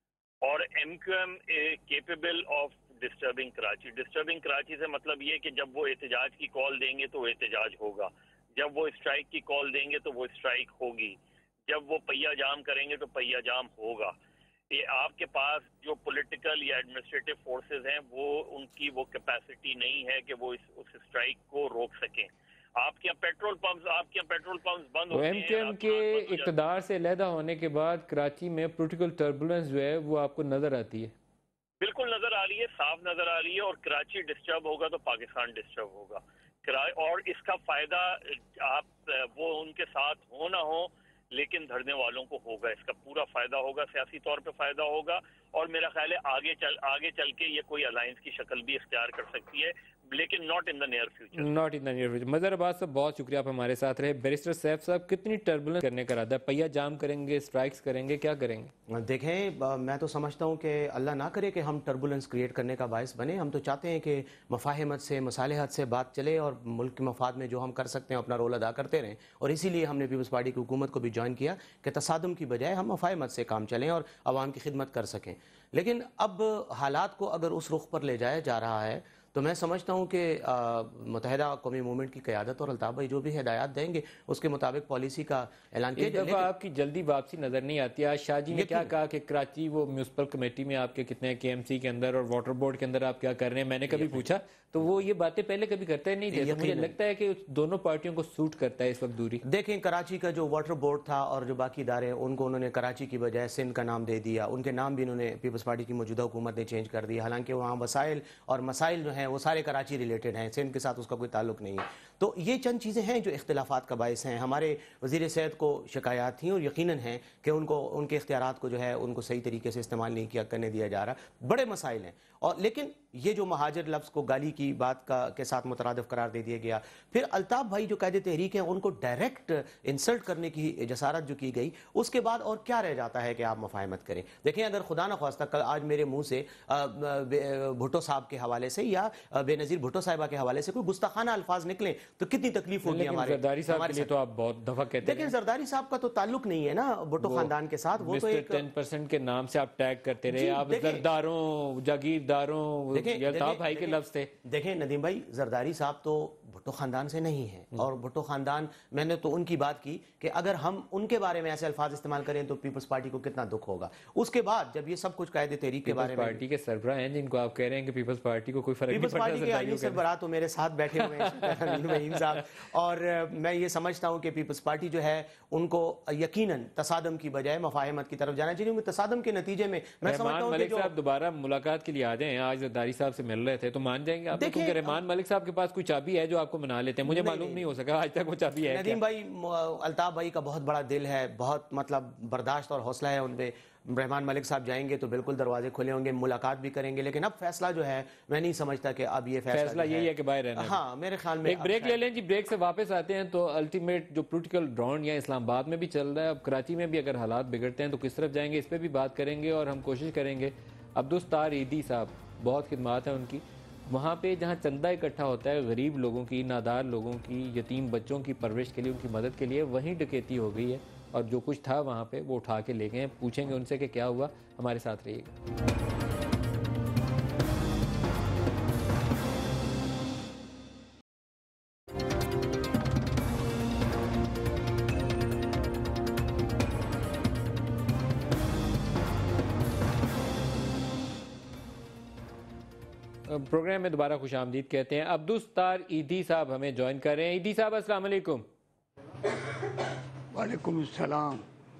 اور M Q M capable of disturbing Karachi. Disturbing Karachi سے مطلب یہ کہ جب وہ احتجاج کی کال دیں گے تو وہ احتجاج ہوگا، جب وہ اسٹرائک کی کال دیں گے تو وہ اسٹرائک ہوگی، جب وہ پہیا جام کریں گے تو پہیا جام ہوگا۔ یہ آپ کے پاس جو پولیٹیکل یا ایڈمنسٹریٹو فورسز ہیں وہ ان کی وہ کیپیسٹی نہیں ہے کہ وہ اس اس اسٹرائک کو روک سکیں۔ آپ کے यहाँ पेट्रोल पंप्स आप के यहाँ पेट्रोल पंप्स बंद तो होते हैं, एमकेएम रात के को आठ बज जाते हैं। इक़्तिदार से अलहदा होने के बाद कराची में पॉलिटिकल टर्बुलेंस जो है वो आपको नजर आती है? बिल्कुल नजर आ रही है, साफ नजर आ रही है, और कराची डिस्टर्ब होगा तो पाकिस्तान डिस्टर्ब होगा। करा- और इसका फायदा आप वो उनके साथ हो ना हो, लेकिन धरने वालों को होगा, इसका पूरा फायदा होगा, सियासी तौर पे फायदा होगा, और मेरा ख्याल है आगे चल आगे चल के ये कोई अलायंस की शक्ल भी इख्तियार कर सकती है, लेकिन not in the near future. Not in the near future. Mazhar Abbas साहब, बहुत शुक्रिया आप हमारे साथ रहे। बैरिस्टर सैफ साहब, कितनी टर्बुलेंस करने का इरादा है? पहिया जाम करेंगे, स्ट्राइक्स करेंगे, क्या करेंगे? देखें, ब- मैं तो समझता हूँ कि अल्लाह ना करे कि हम टर्बुलेंस क्रिएट करने का बायस बने। हम तो चाहते हैं कि मफाहिमत से, मसालिहत से बात चले और मुल्क के मफाद में जो हम कर सकते हैं अपना रोल अदा करते रहें, और इसीलिए हमने पीपल्स पार्टी की हुकूमत को भी ज्वाइन किया कि तसादुम की बजाय हम मफाहिमत से काम चलें और आवाम की खिदमत कर सकें। लेकिन अब हालात को अगर उस रुख पर ले जाया जा रहा है तो मैं समझता हूँ कि मुत्तहिदा कौमी मूवमेंट की क़यादत और अल्ताफ़ भाई जो भी हिदायत देंगे उसके मुताबिक पॉलिसी का ऐलान किया एक जाए। दफ़ा आपकी जल्दी वापसी नजर नहीं आती। आज शाह जी ने क्या कहा कि कराची वो म्यूनसिपल कमेटी में आपके कितने केएमसी के अंदर और वाटर बोर्ड के अंदर आप क्या कर रहे हैं, मैंने कभी पूछा तो वो ये बातें पहले कभी करते नहीं थे। तो मुझे लगता है कि दोनों पार्टियों को सूट करता है इस वक्त दूरी। देखें, कराची का जो वाटर बोर्ड था और जो बाकी इदारे उनको उन्होंने कराची की बजाय सिंध का नाम दे दिया। उनके नाम भी इन्होंने पीपल्स पार्टी की मौजूदा हुकूमत ने चेंज कर दिया, हालांकि वहाँ वसाइल और मसाइल जो हैं वो सारे कराची रिलेटेड हैं, सिंध के साथ उसका कोई ताल्लुक नहीं है। तो ये चंद चीज़ें हैं जो इख्तिलाफात का बायस हैं। हमारे वज़ीर सेहत को शिकायत थी और यकीनन है कि उनको उनके इख्तियारात को जो है उनको सही तरीके से इस्तेमाल नहीं किया करने दिया जा रहा। बड़े मसाइल हैं, और लेकिन ये जो महाजर लफ्ज़ को गाली की बात का के साथ मुतरादिफ करार दे दिया गया, फिर अल्ताफ़ भाई जो कायदे तहरीक हैं उनको डायरेक्ट इंसल्ट करने की जसारत जो की गई, उसके बाद और क्या रह जाता है कि आप मफाहमत करें। देखें, अगर खुदा न ख्वास्ता कल आज मेरे मुंह से भुट्टो साहब के हवाले से या बेनज़ीर भुट्टो साहिबा के हवाले से कोई गुस्ताखाना अल्फाज निकले तो कितनी तकलीफ होगी हमारे जरदारी साहब के लिए तो आप बहुत दफा कहते हैं। लेकिन जरदारी साहब का तो ताल्लुक नहीं है ना भुट्टो खानदान के साथ। वो तो एक टेन परसेंट के नाम से आप टैग करते रहे, आप जरदारों, जागीरदारों, ये अल्ताफ भाई के लफ्ज थे। देखें नदीम भाई, जरदारी साहब तो भुट्टो खानदान से नहीं है, और भुट्टो खानदान, मैंने तो उनकी बात की कि अगर हम उनके बारे में ऐसे अल्फाज इस्तेमाल करें तो पीपल्स पार्टी को कितना दुख होगा। उसके बाद जब ये सब कुछ कायदे तहरीक के बारे में, पार्टी के सरबराह हैं जिनको आप कह रहे हैं कि पीपल्स पार्टी को कोई फर्क नहीं पड़ता, पार्टी के आईनी सरबराह तो मेरे साथ बैठे हुए हैं साहब, और मैं ये समझता हूँ कि पीपल्स पार्टी जो है उनको यकीनन तसादम की बजाय मफाहमत की तरफ जाना चाहिए, क्योंकि तसादम के नतीजे में मैं समझता हूँ कि जो साहब दोबारा मुलाकात के लिए आ जाएं, आज जरदारी साहब से मिल रहे थे तो मान जाएंगे आप? क्योंकि रहमान मलिक साहब के पास कोई चाबी है जो आपको मना लेते हैं, मुझे मालूम नहीं हो सका आज तक वो चाबी है। नदीम भाई, अल्ताफ भाई का बहुत बड़ा दिल है, बहुत मतलब बर्दाश्त और हौसला है उनपे। रहमान मलिक साहब जाएंगे तो बिल्कुल दरवाजे खुले होंगे, मुलाकात भी करेंगे, लेकिन अब फैसला जो है मैं नहीं समझता कि अब ये फैसला, फैसला यही है कि बाहर रहना। हाँ, मेरे ख्याल में एक ब्रेक ले लें जी, ब्रेक से वापस आते हैं तो अल्टीमेट जो पॉलिटिकल ड्रॉन या इस्लामाबाद में भी चल रहा है, अब कराची में भी अगर हालात बिगड़ते हैं तो किस तरफ जाएंगे, इस पर भी बात करेंगे। और हम कोशिश करेंगे, अब्दुल सत्तार ईदी साहब, बहुत खिदमत है उनकी, वहाँ पे जहाँ चंदा इकट्ठा होता है गरीब लोगों की, नादार लोगों की, यतीम बच्चों की परवरिश के लिए, उनकी मदद के लिए, वहीं डकैती हो गई है और जो कुछ था वहाँ पे वो उठा के ले गए हैं। पूछेंगे उनसे कि क्या हुआ, हमारे साथ रहिएगा। प्रोग्राम में दोबारा खुश आमदीद कहते हैं। अब्दुल सत्तार ईदी साहब हमें ज्वाइन कर रहे हैं। ईदी साहब अस्सलाम वालेकुम। वालेकुम अस्सलाम।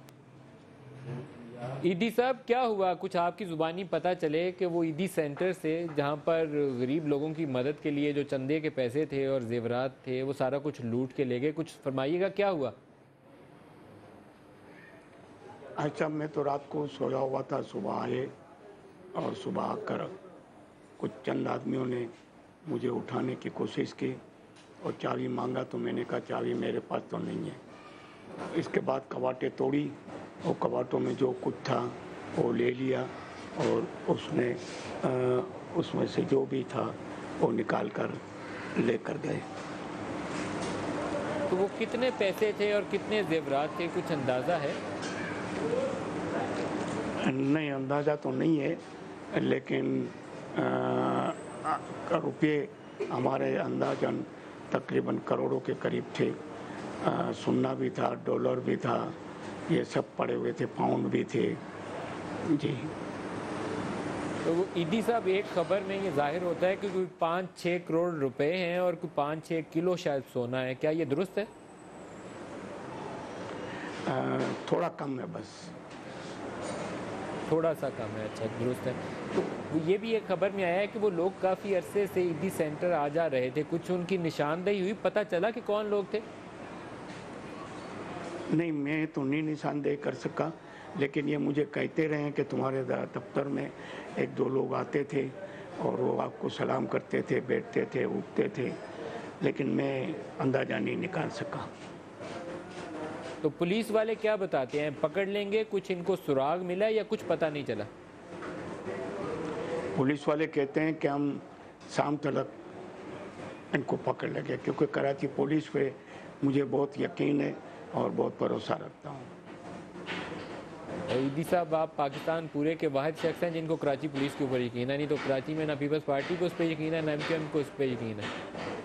ईदी साहब, क्या हुआ, कुछ आपकी ज़ुबानी पता चले कि वो ईदी सेंटर से जहाँ पर गरीब लोगों की मदद के लिए जो चंदे के पैसे थे और जेवरात थे वो सारा कुछ लूट के ले गए, कुछ फरमाइएगा क्या हुआ? अच्छा, मैं तो रात को सोया हुआ था, सुबह आए और सुबह आकर कुछ चंद आदमियों ने मुझे उठाने की कोशिश की और चाबी मांगा तो मैंने कहा चाबी मेरे पास तो नहीं है। इसके बाद कबाटें तोड़ी और कबाटों में जो कुछ था वो ले लिया और उसने आ, उसमें से जो भी था वो निकाल कर लेकर गए। तो वो कितने पैसे थे और कितने जेवरात थे, कुछ अंदाज़ा है? नहीं, अंदाज़ा तो नहीं है, लेकिन रुपये हमारे अंदाजन तकरीबन करोड़ों के करीब थे। आ, सोना भी था, डॉलर भी था, ये सब पड़े हुए थे, पाउंड भी थे जी। تو وہ ईडी साहब एक खबर में ये जाहिर होता है कि कोई पाँच छः करोड़ रुपए हैं और कोई पाँच छः किलो शायद सोना है, क्या ये दुरुस्त है? आ, थोड़ा कम है बस। थोड़ा सा कम है, अच्छा दुरुस्त है। तो ये भी एक खबर में आया है कि वो लोग काफ़ी अरसे से ईडी सेंटर आ जा रहे थे, कुछ उनकी निशानदेही हुई, पता चला कि कौन लोग थे? नहीं, मैं तो नहीं निशानदेही कर सका, लेकिन ये मुझे कहते रहे कि तुम्हारे दफ्तर में एक दो लोग आते थे और वो आपको सलाम करते थे, बैठते थे, उठते थे, लेकिन मैं अंदाज़ा नहीं निकाल सका। तो पुलिस वाले क्या बताते हैं, पकड़ लेंगे, कुछ इनको सुराग मिला या कुछ पता नहीं चला? पुलिस वाले कहते हैं कि हम शाम तक इनको पकड़ लेंगे, क्योंकि कराची पुलिस पे मुझे बहुत यकीन है और बहुत भरोसा रखता हूँ। ईडी साहब, आप पाकिस्तान पूरे के वाहिद शख्स हैं जिनको कराची पुलिस के ऊपर यकीन है, नहीं तो कराची में ना पीपल्स पार्टी को उस पर यकीन है, ना एम क्यू एम को उस पर यकीन है।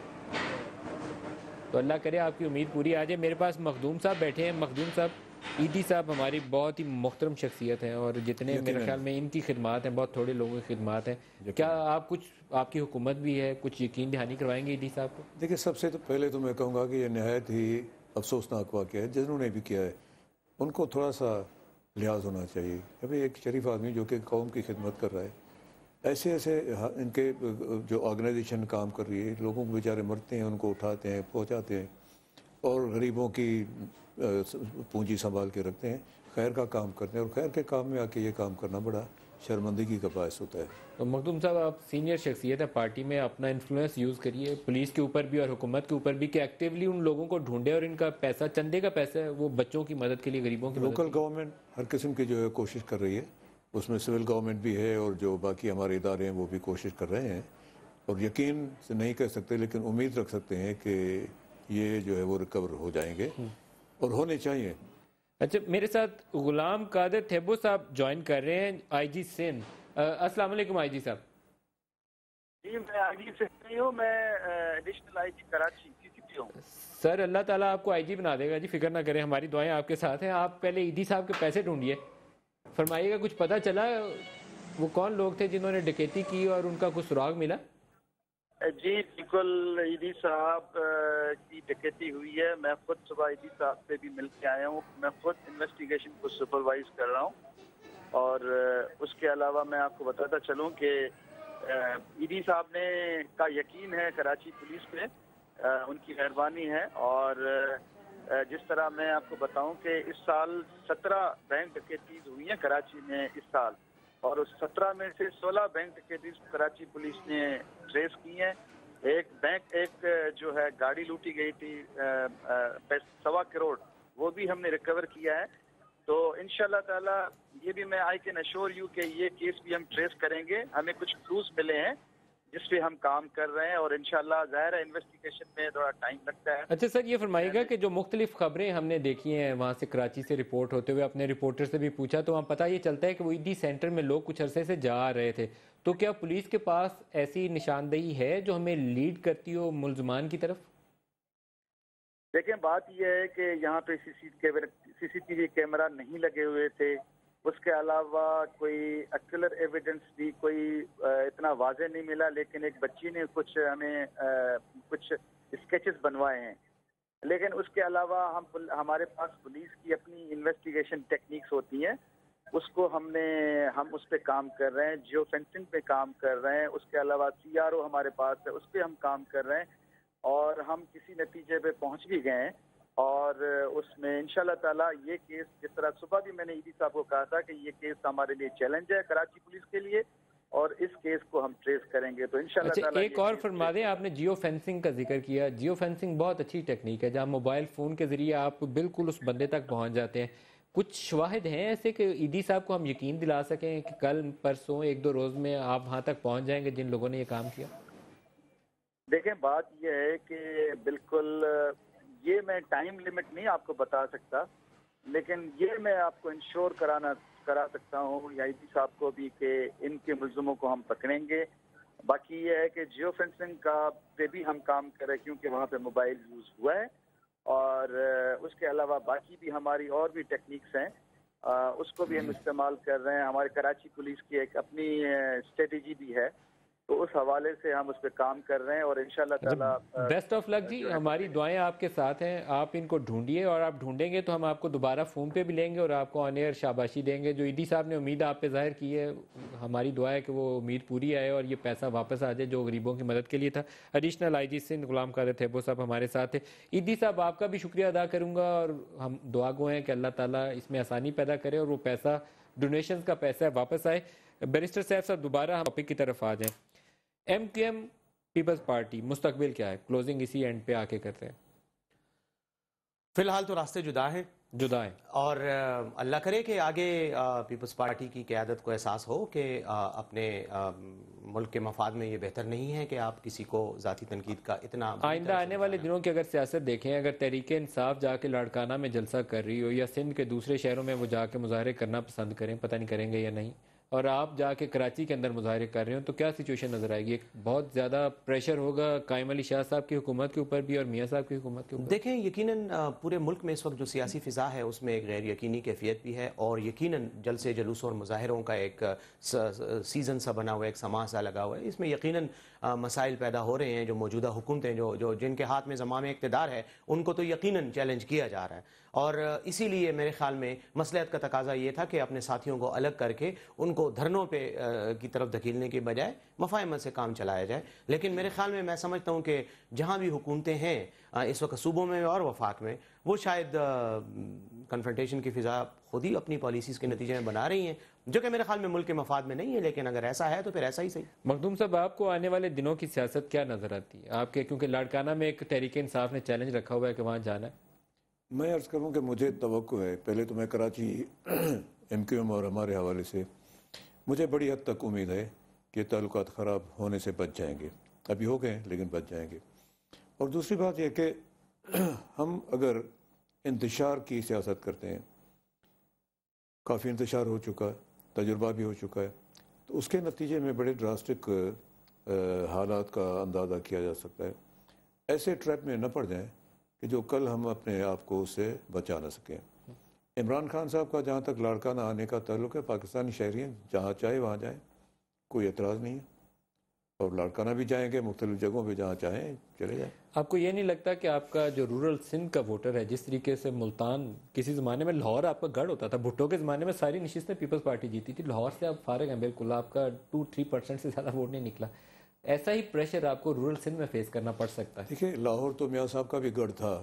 तो अल्लाह करे आपकी उम्मीद पूरी आ जाए। मेरे पास मखदूम साहब बैठे हैं। मखदूम साहब, ईडी साहब हमारी बहुत ही मुहतरम शख्सियत हैं और जितने मेरे ख्याल में इनकी खिदमात हैं, बहुत थोड़े लोगों की खिदमात हैं। क्या आप कुछ, आपकी हुकूमत भी है, कुछ यकीन दहानी करवाएंगे ईडी साहब को? देखिए, सबसे तो पहले तो मैं कहूँगा कि ये नहायत ही अफसोसनाक वाक़या है। जिन्होंने भी किया है उनको थोड़ा सा लिहाज होना चाहिए। अभी एक शरीफ आदमी जो कि कौम की खिदमत कर रहा है, ऐसे ऐसे इनके जो ऑर्गेनाइजेशन काम कर रही है, लोगों को बेचारे मरते हैं, उनको उठाते हैं, पहुंचाते हैं और गरीबों की पूंजी संभाल के रखते हैं, खैर का काम करते हैं और खैर के काम में आके ये काम करना बड़ा शर्मिंदगी का बायस होता है। तो मखदूम साहब, आप सीनियर शख्सियत है पार्टी में, अपना इन्फ्लुएंस यूज़ करिए पुलिस के ऊपर भी और हुकूमत के ऊपर भी कि एक्टिवली उन लोगों को ढूंढे और इनका पैसा, चंदे का पैसा है, वो बच्चों की मदद के लिए, गरीबों की लोकल गवर्नमेंट हर किस्म की जो है कोशिश कर रही है, उसमें सिविल गवर्नमेंट भी है और जो बाकी हमारे इदारे हैं वो भी कोशिश कर रहे हैं और यकीन से नहीं कह सकते लेकिन उम्मीद रख सकते हैं कि ये जो है वो रिकवर हो जाएंगे और होने चाहिए। अच्छा, मेरे साथ गुलाम कादिर थेबो साहब ज्वाइन कर रहे हैं, आईजी सिंध। अस्सलाम वालेकुम आईजी साहब। जी, मैं आईजी सिंध नहीं हूँ, मैं एडिशनल आईजी कराची सीसीपी हूँ। सर, अल्लाह ताला आपको आईजी बना देगा जी, फिक्र ना करें, हमारी दुआएं आपके साथ हैं। आप पहले ईडी साहब के पैसे ढूंढिए, फरमाइएगा कुछ पता चला वो कौन लोग थे जिन्होंने डकैती की और उनका कुछ सुराग मिला? जी बिल्कुल, ईडी साहब की डकैती हुई है। मैं खुद सुबह ईडी साहब से भी मिल के आया हूँ, मैं खुद इन्वेस्टिगेशन को सुपरवाइज कर रहा हूँ और उसके अलावा मैं आपको बताता चलूँ कि ईडी साहब ने का यकीन है कराची पुलिस पे, उनकी मेहरबानी है। और जिस तरह मैं आपको बताऊं कि इस साल सत्रह बैंक डकैतीज हुई हैं कराची में इस साल, और उस सत्रह में से सोलह बैंक डकैतीज कराची पुलिस ने ट्रेस की हैं। एक बैंक, एक जो है गाड़ी लूटी गई थी सवा करोड़, वो भी हमने रिकवर किया है। तो इंशाल्लाह ताला ये भी मैं आई कैन अश्योर यू कि ये केस भी हम ट्रेस करेंगे। हमें कुछ क्लूज मिले हैं जिस पे हम काम कर रहे हैं और इंशाल्लाह ज़ाहिर है इन्वेस्टिगेशन में थोड़ा टाइम लगता है। अच्छा सर, ये फरमाइएगा कि जो मुख्तलिफ खबरें हमने देखी हैं वहाँ से कराची से रिपोर्ट होते हुए, अपने रिपोर्टर से भी पूछा तो वहाँ पता ये चलता है कि वो ईडी सेंटर में लोग कुछ अरसे से जा रहे थे, तो क्या पुलिस के पास ऐसी निशानदेही है जो हमें लीड करती हो मुलजमान की तरफ? देखें, बात यह है कि यहाँ पे सीसीटीवी कैमरा नहीं लगे हुए थे, उसके अलावा कोई एक्युलर एविडेंस भी कोई इतना वाज़ेह नहीं मिला, लेकिन एक बच्ची ने कुछ हमें कुछ स्केचेस बनवाए हैं। लेकिन उसके अलावा हम हमारे पास पुलिस की अपनी इन्वेस्टिगेशन टेक्निक्स होती हैं, उसको हमने हम उस पर काम कर रहे हैं, जियो फेंसिंग पे काम कर रहे हैं। उसके अलावा सीआरओ हमारे पास है, उस पर हम काम कर रहे हैं और हम किसी नतीजे पे पहुंच भी गए हैं। और उसमें इंशाल्लाह ताला ये केस, जिस तरह सुबह भी मैंने ईडी साहब को कहा था कि ये केस हमारे लिए चैलेंज है कराची पुलिस के लिए, और इस केस को हम ट्रेस करेंगे। तो इंशाल्लाह अच्छा, ताला एक और फरमा दें, आपने जियो फेंसिंग का जिक्र किया। जियो फेंसिंग बहुत अच्छी टेक्निक है जहाँ मोबाइल फ़ोन के ज़रिए आप बिल्कुल उस बंदे तक पहुँच जाते हैं। कुछ शवाहिद हैं ऐसे कि ईडी साहब को हम यकीन दिला सकें कि कल परसों एक दो रोज़ में आप वहाँ तक पहुँच जाएंगे जिन लोगों ने ये काम किया? देखें, बात यह है कि बिल्कुल ये मैं टाइम लिमिट नहीं आपको बता सकता, लेकिन ये मैं आपको इंश्योर कराना करा सकता हूँ या ईडी साहब को भी कि इनके मुलज़िमों को हम पकड़ेंगे। बाकी ये है कि जियो फेंसिंग का पे भी हम काम करें क्योंकि वहाँ पे मोबाइल यूज़ हुआ है, और उसके अलावा बाकी भी हमारी और भी टेक्निक्स हैं। اس کو بھی ہم استعمال کر رہے ہیں. ہمارے کراچی پولیس کی ایک اپنی اسٹریٹجی بھی ہے, تو اس حوالے سے ہم اس پہ کام کر رہے ہیں اور انشاءاللہ تعالی بیسٹ آف لک جی. ہماری دعائیں آپ کے ساتھ ہیں. آپ ان کو ڈھونڈیے اور آپ ڈھونڈیں گے تو ہم آپ کو دوبارہ فون پہ بھی لیں گے اور آپ کو آن ایئر شاباشی دیں گے. جو ایدی صاحب نے امید آپ پہ ظاہر کی ہے, ہماری دعا ہے کہ وہ امید پوری آئے اور یہ پیسہ واپس آ جائے جو غریبوں کی مدد کے لیے تھا. ایڈیشنل آئی جی سندھ غلام قادر تھیبو صاحب ہمارے ساتھ تھے. ایدی صاحب آپ کا بھی شکریہ ادا کروں گا اور ہم دعا گو ہیں کہ اللہ تعالیٰ اس میں آسانی پیدا کرے اور وہ پیسہ ڈونیشنز کا پیسہ واپس آئے. بیرسٹر صاحب صاحب دوبارہ ہم ٹاپک کی طرف آ جائیں. M Q M peoples party مستقبل کیا ہے؟ کلوزنگ اسی اینڈ پہ آ کے کرتے ہیں. فی الحال تو راستے جدا ہیں جدا ہیں اور اللہ کرے کہ آگے پیپلز پارٹی کی قیادت کو احساس ہو کہ اپنے ملک کے مفاد میں یہ بہتر نہیں ہے کہ آپ کسی کو ذاتی تنقید کا اتنا. آئندہ آنے والے دنوں کی اگر سیاست دیکھیں, اگر تحریک انصاف جا کے لاڑکانہ میں جلسہ کر رہی ہو یا سندھ کے دوسرے شہروں میں وہ جا کے مظاہرے کرنا پسند کریں, پتہ نہیں کریں گے یا نہیں, اور آپ جا کے کراچی کے اندر مظاہرے کر رہے ہو, تو کیا سچویشن نظر آئے گی؟ ایک بہت زیادہ پریشر ہوگا قائم علی شاہ صاحب کی حکومت کے اوپر بھی اور میاں صاحب کی حکومت کے اوپر. دیکھیں یقیناً پورے ملک میں اس وقت جو سیاسی فضا ہے اس میں ایک غیر یقینی کیفیت بھی ہے اور یقیناً جلسے جلوس اور مظاہروں کا ایک سیزن سا بنا ہوا ہے, ایک سماع سا لگا ہوا ہے. اس میں یقیناً مسائل پیدا ہو رہے ہیں. جو موجودہ حکومتیں جو جو جن کے ہاتھ میں زمام اقتدار ہے ان کو تو یقیناً چیلنج کیا جا رہا ہے اور اسی لیے میرے خیال میں مصلحت کا تقاضا یہ تھا کہ اپنے ساتھیوں کو الگ کر کے ان کو دھرنوں پہ کی طرف دھکیلنے کے بجائے مفاہمت سے کام چلایا جائے. لیکن میرے خیال میں میں سمجھتا ہوں کہ جہاں بھی حکومتیں ہیں اس وقت صوبوں میں اور وفاق میں, وہ شاید کنفرنٹیشن کی فضا خود ہی اپنی پالیسیز کے نتیجے میں بنا رہی ہیں, جو کہ میرے خیال میں ملک کے مفاد میں نہیں ہے. لیکن اگر ایسا ہے تو پھر ایسا ہی صحیح. مخدوم صاحب آپ کو آنے والے دنوں کی سیاست کیا نظر آتی ہے آپ کے, کیونکہ لاڑکانہ میں ایک تحریک انصاف نے چیلنج رکھا ہوا ہے کہ وہاں جانا ہے؟ میں عرض کروں کہ مجھے توقع ہے, پہلے تو میں کراچی ایم کیو ایم اور ہمارے حوالے سے مجھے بڑی حد تک امید ہے کہ تعلقات خراب ہونے سے بچ جائیں گے. ابھی ہو گئے لیکن بچ جائیں گے. اور دوسری بات یہ کہ ہم اگر انتشار کی سیاست کرتے ہیں, کافی انتشار ہو چکا ہے, تجربہ بھی ہو چکا ہے, تو اس کے نتیجے میں بڑے ڈراسٹک حالات کا اندازہ کیا جا سکتا ہے. ایسے ٹریپ میں نہ پڑ جائیں کہ جو کل ہم اپنے آپ کو اس سے بچا نہ سکیں. عمران خان صاحب کا جہاں تک لاڑکانہ آنے کا تعلق ہے, پاکستانی شہری ہیں, جہاں چاہے وہاں جائیں, کوئی اعتراض نہیں ہے, اور لاڑکانہ بھی جائیں گے, مختلف جگہوں پہ جہاں چاہیں چلے جائیں. آپ کو یہ نہیں لگتا کہ آپ کا جو رورل سندھ کا ووٹر ہے, جس طریقے سے ملتان کسی زمانے میں لاہور آپ کا گڑھ ہوتا تھا, بھٹو کے زمانے میں ساری نشستیں پیپلز پارٹی جیتی تھی, لاہور سے آپ فارغ ہیں بالکل, آپ کا ٹو تھری پرسینٹ سے زیادہ ووٹ نہیں نکلا. ایسا ہی پریشر آپ کو رورل سندھ میں فیس کرنا پڑ سکتا ہے. دیکھیں لاہور تو میاں صاحب کا بھی گڑھ تھا,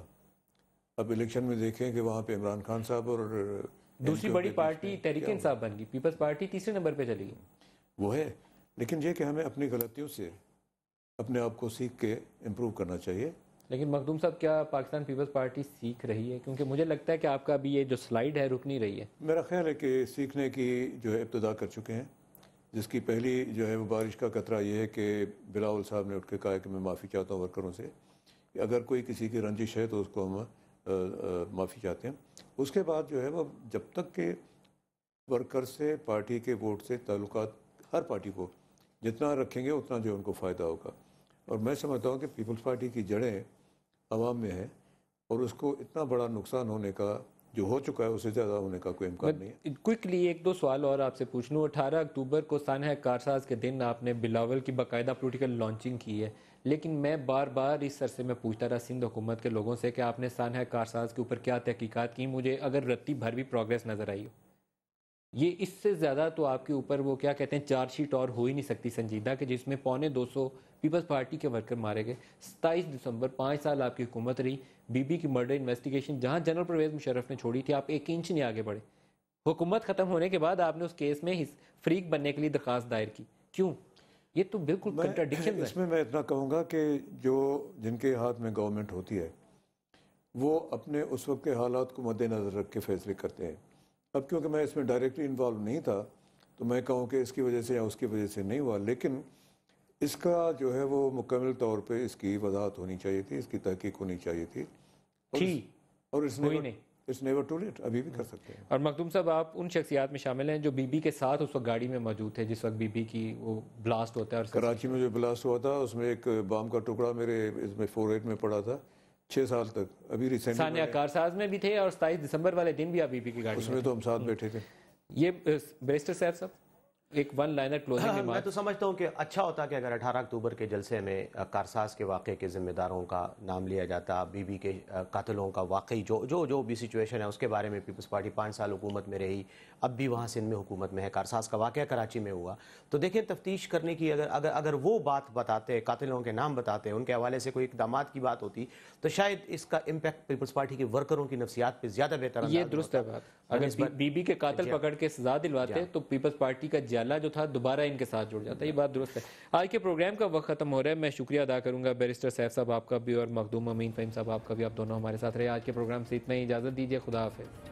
اب الیکشن میں دیکھیں کہ وہاں پہ عمران خان صاحب اور دوسری بڑی پارٹی تحریک انصاف بن گئی, پیپلز پارٹی تیسرے نمبر پہ چلی گئی. وہ ہے, لیکن یہ کہ ہمیں اپنی غلطیوں سے اپنے آپ کو سیکھ کے امپروو کرنا چاہیے. لیکن مخدوم صاحب کیا پاکستان پیپلز پارٹی سیکھ رہی ہے؟ کیونکہ مجھے لگتا ہے کہ آپ کا ابھی یہ جو سلائیڈ ہے رک نہیں رہی ہے. میرا خیال ہے کہ سیکھنے کی جو ہے ابتدا کر چکے ہیں, جس کی پہلی جو ہے وہ بارش کا قطرہ یہ ہے کہ بلاول صاحب نے اٹھ کے کہا کہ میں معافی چاہتا ہوں ورکروں سے, کہ اگر کوئی کسی کی رنجش ہے تو اس کو ہم معافی چاہتے ہیں. اس کے بعد جو ہے وہ جب تک کہ ورکر سے, پارٹی کے ووٹ سے تعلقات ہر پارٹی کو جتنا رکھیں گے اتنا جو ان کو فائدہ ہوگا. اور میں سمجھتا ہوں کہ پیپلز پارٹی کی جڑیں عوام میں ہیں اور اس کو اتنا بڑا نقصان ہونے کا جو ہو چکا ہے اس سے زیادہ ہونے کا کوئی امکان نہیں ہے. کوئکلی ایک دو سوال اور آپ سے پوچھ لوں. اٹھارہ اکتوبر کو سانحہ کارساز کے دن آپ نے بلاول کی باقاعدہ پولیٹیکل لانچنگ کی ہے, لیکن میں بار بار اس عرصے میں پوچھتا رہا سندھ حکومت کے لوگوں سے کہ آپ نے سانحہ کارساز کے اوپر کیا تحقیقات کی. مجھے اگر رتی بھر بھی پروگریس نظر آئی ہو, یہ اس سے زیادہ تو آپ کے اوپر وہ کیا کہتے ہیں چارج شیٹ اور ہو ہی نہیں سکتی سنجیدہ, کہ جس میں پونے دو سو پیپلز پارٹی کے ورکر مارے گئے. ستائیس دسمبر, پانچ سال آپ کی حکومت رہی, بی بی کی مرڈر انویسٹیگیشن جہاں جنرل پرویز مشرف نے چھوڑی تھی, آپ ایک انچ نہیں آگے بڑھے. حکومت ختم ہونے کے بعد آپ نے اس کیس میں فریق بننے کے لیے درخواست دائر کی, کیوں؟ یہ تو بالکل کنٹراڈکشن ہے. اس میں میں اتنا کہوں گا کہ جو جن کے ہاتھ میں گورنمنٹ ہوتی ہے وہ اپنے اس وقت کے حالات کو مد نظر رکھ کے فیصلے کرتے ہیں. اب کیونکہ میں اس میں ڈائریکٹلی انوالو نہیں تھا تو میں کہوں کہ اس کی وجہ سے یا اس کی وجہ سے نہیں ہوا, لیکن اس کا جو ہے وہ مکمل طور پہ اس کی وضاحت ہونی چاہیے تھی, اس کی تحقیق ہونی چاہیے تھی, اور اس نے اس نیور ٹو لیٹ, ابھی بھی کر سکتے ہیں. اور مخدوم صاحب آپ ان شخصیات میں شامل ہیں جو بی بی کے ساتھ اس وقت گاڑی میں موجود تھے جس وقت بی بی کی وہ بلاسٹ ہوتا ہے. اور کراچی میں جو بلاسٹ ہوا تھا اس میں ایک بام کا ٹکڑا میرے اس میں فور ایٹ میں پڑا تھا, छः साल तक। अभी रिसेंटली सानिया कारसाज में भी थे और सताईस दिसंबर वाले दिन भी आप बीबी की गाड़ी उसमें तो हम साथ बैठे थे। ये बैरिस्टर साहब साहब एक वन लाइनर क्लोजिंग हाँ, मैं तो समझता हूँ कि अच्छा होता कि अगर अठारह अक्टूबर के जलसे में कारसाज के वाक़े के ज़िम्मेदारों का नाम लिया जाता, बीबी के कातिलों का वाकई जो जो जो भी सिचुएशन है उसके बारे में। पीपल्स पार्टी पाँच साल हुकूमत में रही, अब भी वहाँ सिंध में हुकूमत में है, कारसाज का वाक़या कराची में हुआ, तो देखें तफ्तीश करने की अगर अगर अगर वो बात बताते, कातिलों के नाम बताते, उनके हवाले से कोई इक़दामात की बात होती, तो शायद इसका इम्पैक्ट पीपल्स पार्टी के वर्करों की नफ्सियात पर ज़्यादा बेहतर। ये दुरुस्त है बात। अगर बीबी के कातिल पकड़ के सजा दिलवाते तो पीपल्स पार्टी का जाला जो था दोबारा इनके साथ जुड़ जाता है। ये बात दुरुस्त है। आज के प्रोग्राम का वक्त खत्म हो रहा है। मैं शुक्रिया अदा करूंगा बैरिस्टर सैफ साहब आपका भी और मखदूम अमीन फ़हीम साहब आपका भी। आप दोनों हमारे साथ रहे। आज के प्रोग्राम से इतना ही, इजाज़त दीजिए। खुदा हाफ़िज़।